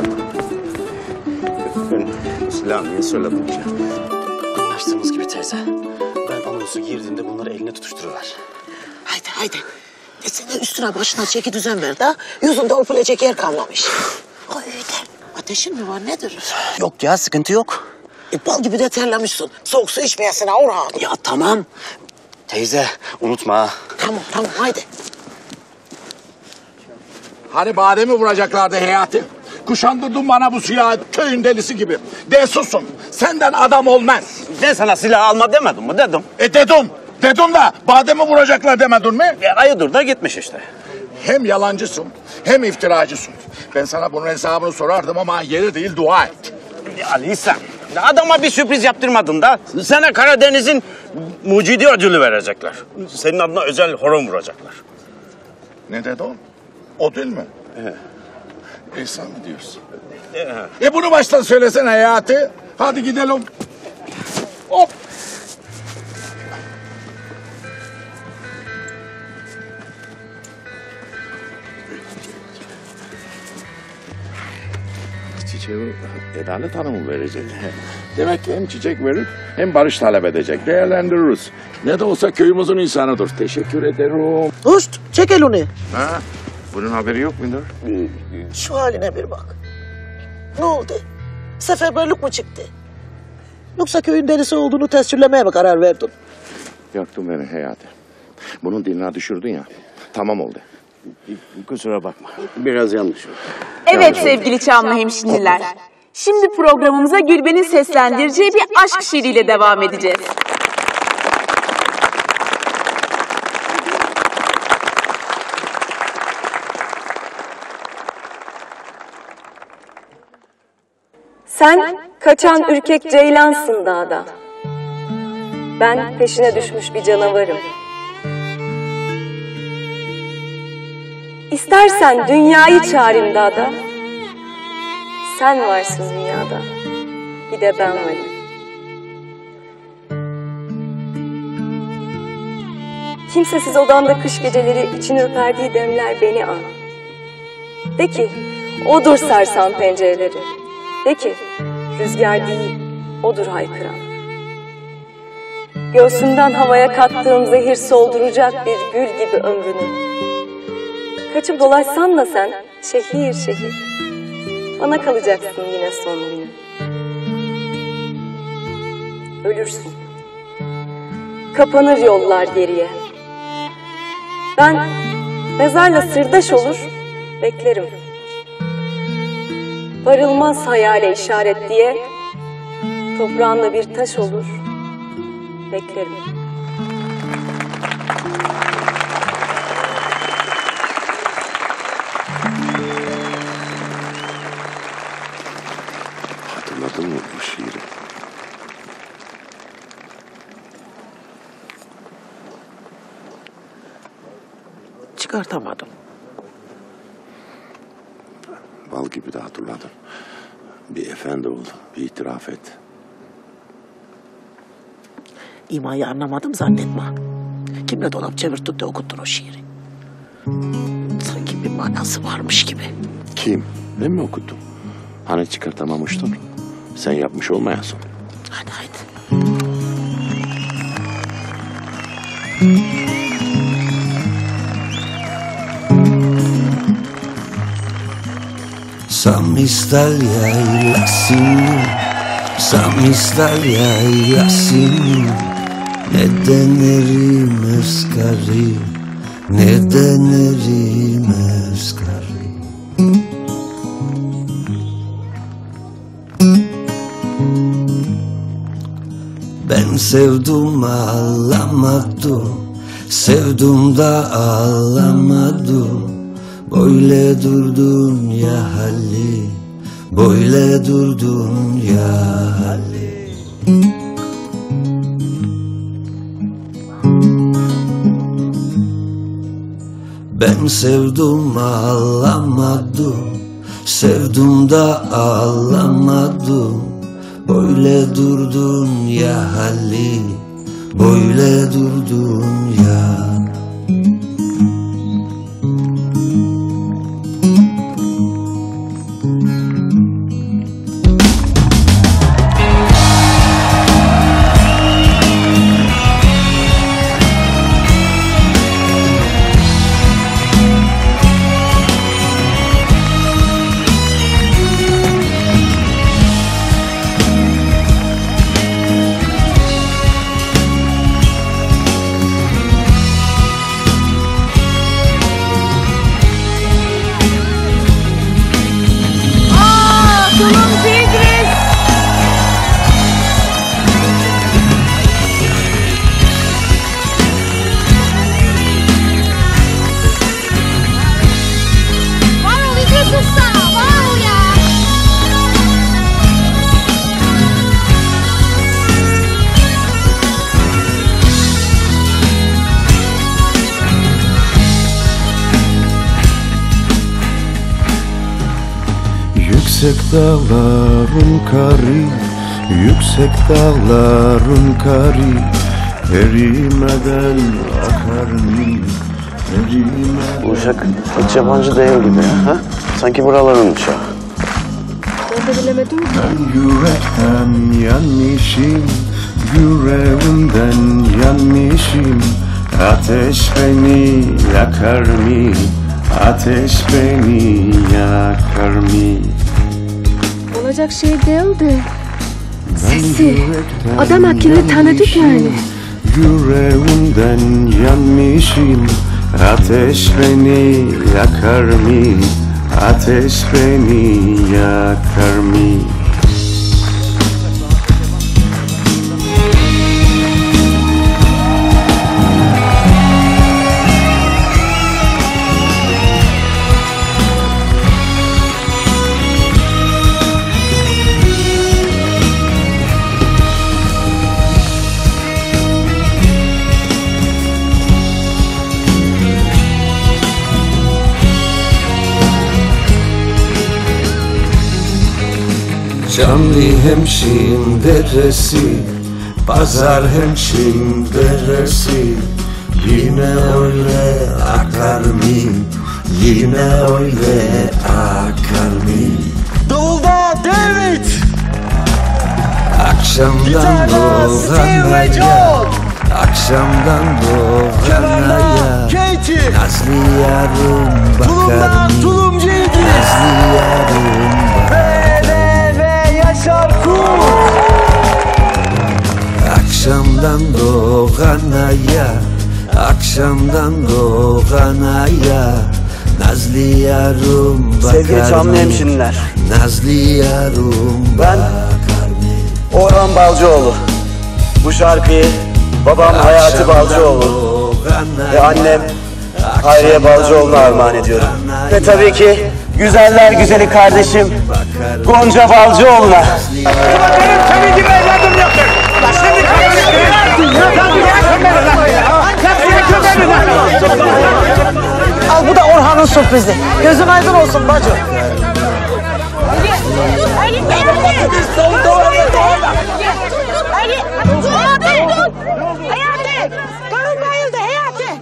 Ben silahımı niye söyledim ki? Anlaştığımız gibi teyze. Ben anonsu girdiğimde bunları eline tutuştururlar. Haydi. Desene üstüne başına çeki düzen ver de yüzünde örpülecek yer kalmamış. Ay ateşin mi var nedir? Yok ya, sıkıntı yok. Bal gibi de terlemişsin. Soğuk su içmeyesin Orhan. Ya tamam. Teyze unutma ha. Tamam haydi. Hani bademi vuracaklardı hayatı. Kuşandırdın bana bu silahı köyün delisi gibi. De susun. Senden adam olmaz. Ben sana silah alma demedim mi? Dedim. Dedim da bademi vuracaklar demedin mi? Ayıdır da gitmiş işte. Hem yalancısın hem iftiracısın. Ben sana bunun hesabını sorardım ama yeri değil, dua et. Ali İhsan, adama bir sürpriz yaptırmadın da sana Karadeniz'in mucidi ödülü verecekler. Senin adına özel horon vuracaklar. Ne dedi o? O değil mi? İhsan mı diyorsun? He. Bunu baştan söylesene hayatı. Hadi gidelim. Hop. Çiçeği Adalet Hanım'ı verecek. Demek ki hem çiçek verir hem barış talep edecek. Değerlendiririz. Ne de olsa köyümüzün insanıdır. Teşekkür ederim. Hoşt çek elini. Ha? Bunun haberi yok mudur? Şu haline bir bak. Ne oldu? Seferberlik mi çıktı? Yoksa köyün delisi olduğunu tescillemeye mi karar verdin? Yaktın beni hayatı. Bunun diline düşürdün ya. Tamam oldu. Kusura bakma. Biraz yanlış oldu. Evet sevgili Çamlı hemşinliler. Şimdi programımıza Gülben'in seslendireceği bir aşk şiiriyle devam edeceğiz. Sen kaçan ürkek ceylansın dağda. Ben peşine düşmüş bir canavarım. İstersen dünyayı çağırayım dağda. Sen varsın dünyada. bir de ben varım. Kimsesiz odanda kış geceleri için ürperdiği demler beni an. De ki, odur sarsan pencereleri. De ki, rüzgar değil, odur haykıran. Göğsünden havaya kattığım zehir solduracak bir gül gibi ömrünü. Kaçıp dolaşsan da sen, şehir şehir, bana kalacaksın yine son günü. Ölürsün. Kapanır yollar geriye. Ben mezarla sırdaş olur, beklerim. Varılmaz hayale işaret diye, toprağında bir taş olur, beklerim. Hatırladın mı bu şiiri? Çıkartamadım. Bal gibi de hatırladım. Bir efendi ol, bir itiraf et. İmayı anlamadım zannetme. Kimle dolap çevirttik de okuttun o şiiri. Sanki bir manası varmış gibi. Kim? Ben mi okudum? Hani çıkartamamıştın? Sen yapmış olmayasın. Hadi haydi. Sam Italia sini, Sam Italia sini. Neden erim eskari, neden erim eskari. Ben sevdim ağlamadım, sevdim da ağlamadım. Böyle durdun ya hali, böyle durdun ya hali. Ben sevdim ağlamadım, sevdim da ağlamadım. Böyle durdun ya hali, böyle durdun ya. Yüksek dağların kari, yüksek dağların kari, erimeden akar mı? Bu uşak hiç yabancı değil gibi ya. Ha? Sanki buraların uşağı. Ben de bilemedim ki. Ben yürekten yanmışım, yüreğimden yanmışım. Ateş beni yakar mı? Ateş beni yakar mı? Olacak şey değildi. Sesi, adam akıllı tanıdık yani. Yüreğimden yanmışım. Ateş beni yakar mı? Ateş beni yakar mı? Canlı hemşin deresi, pazar hemşin deresi. Yine öyle akar mı? Yine öyle akar mı? Davulda David! Akşamdan doğana ya, akşamdan doğana ya. Nazlı yarım bakar mı? Tulumcu İdris! Nazlı yarım bakar mı? Ve Yaşar Kul! Akşamdan doğana ya, akşamdan doğana ya. Nazlı yarım bakar mı? Sevgili canlı hemşinler. Nazlı yarım Ben Orhan Balcıoğlu. Bu şarkıyı babam Hayati Balcıoğlu ve annem Hayriye Balcıoğlu'na armağan ediyorum. Ve tabii ki güzeller güzeli kardeşim Gonca Balcıoğlu'na. Benim senin gibi evladım yoktur! Al bu da Orhan'ın sürprizi. Gözün aydın olsun bacı. Hayati! Karın bayıldı Hayati!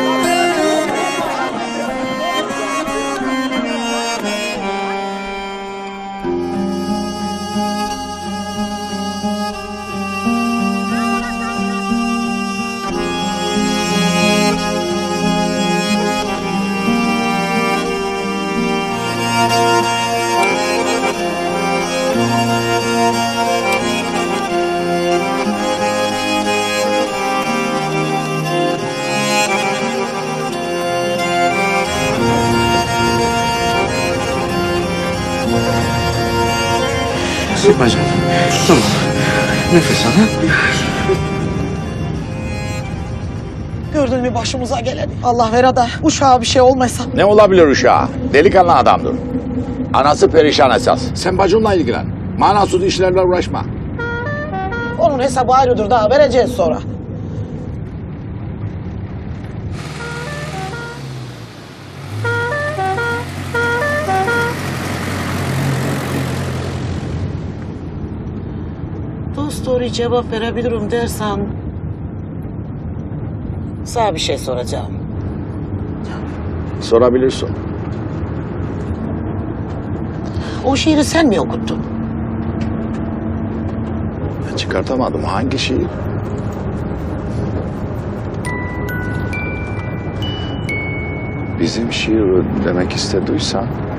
Sıkma canım. Tamam. Nefes al ha. Gördün mü başımıza geleni? Allah ver da uşağa bir şey olmaysa. Ne olabilir uşağı? Delikanlı adamdır. Anası perişan esas. Sen bacınla ilgilen. Manasız işlerle uğraşma. Onun hesabı ayrıdır, daha vereceğiz sonra. Bu soruya cevap verebilirim dersen sana bir şey soracağım. Sorabilirsin. O şiiri sen mi okuttun? Ben çıkartamadım. Hangi şiir? Bizim şiir demek istediysen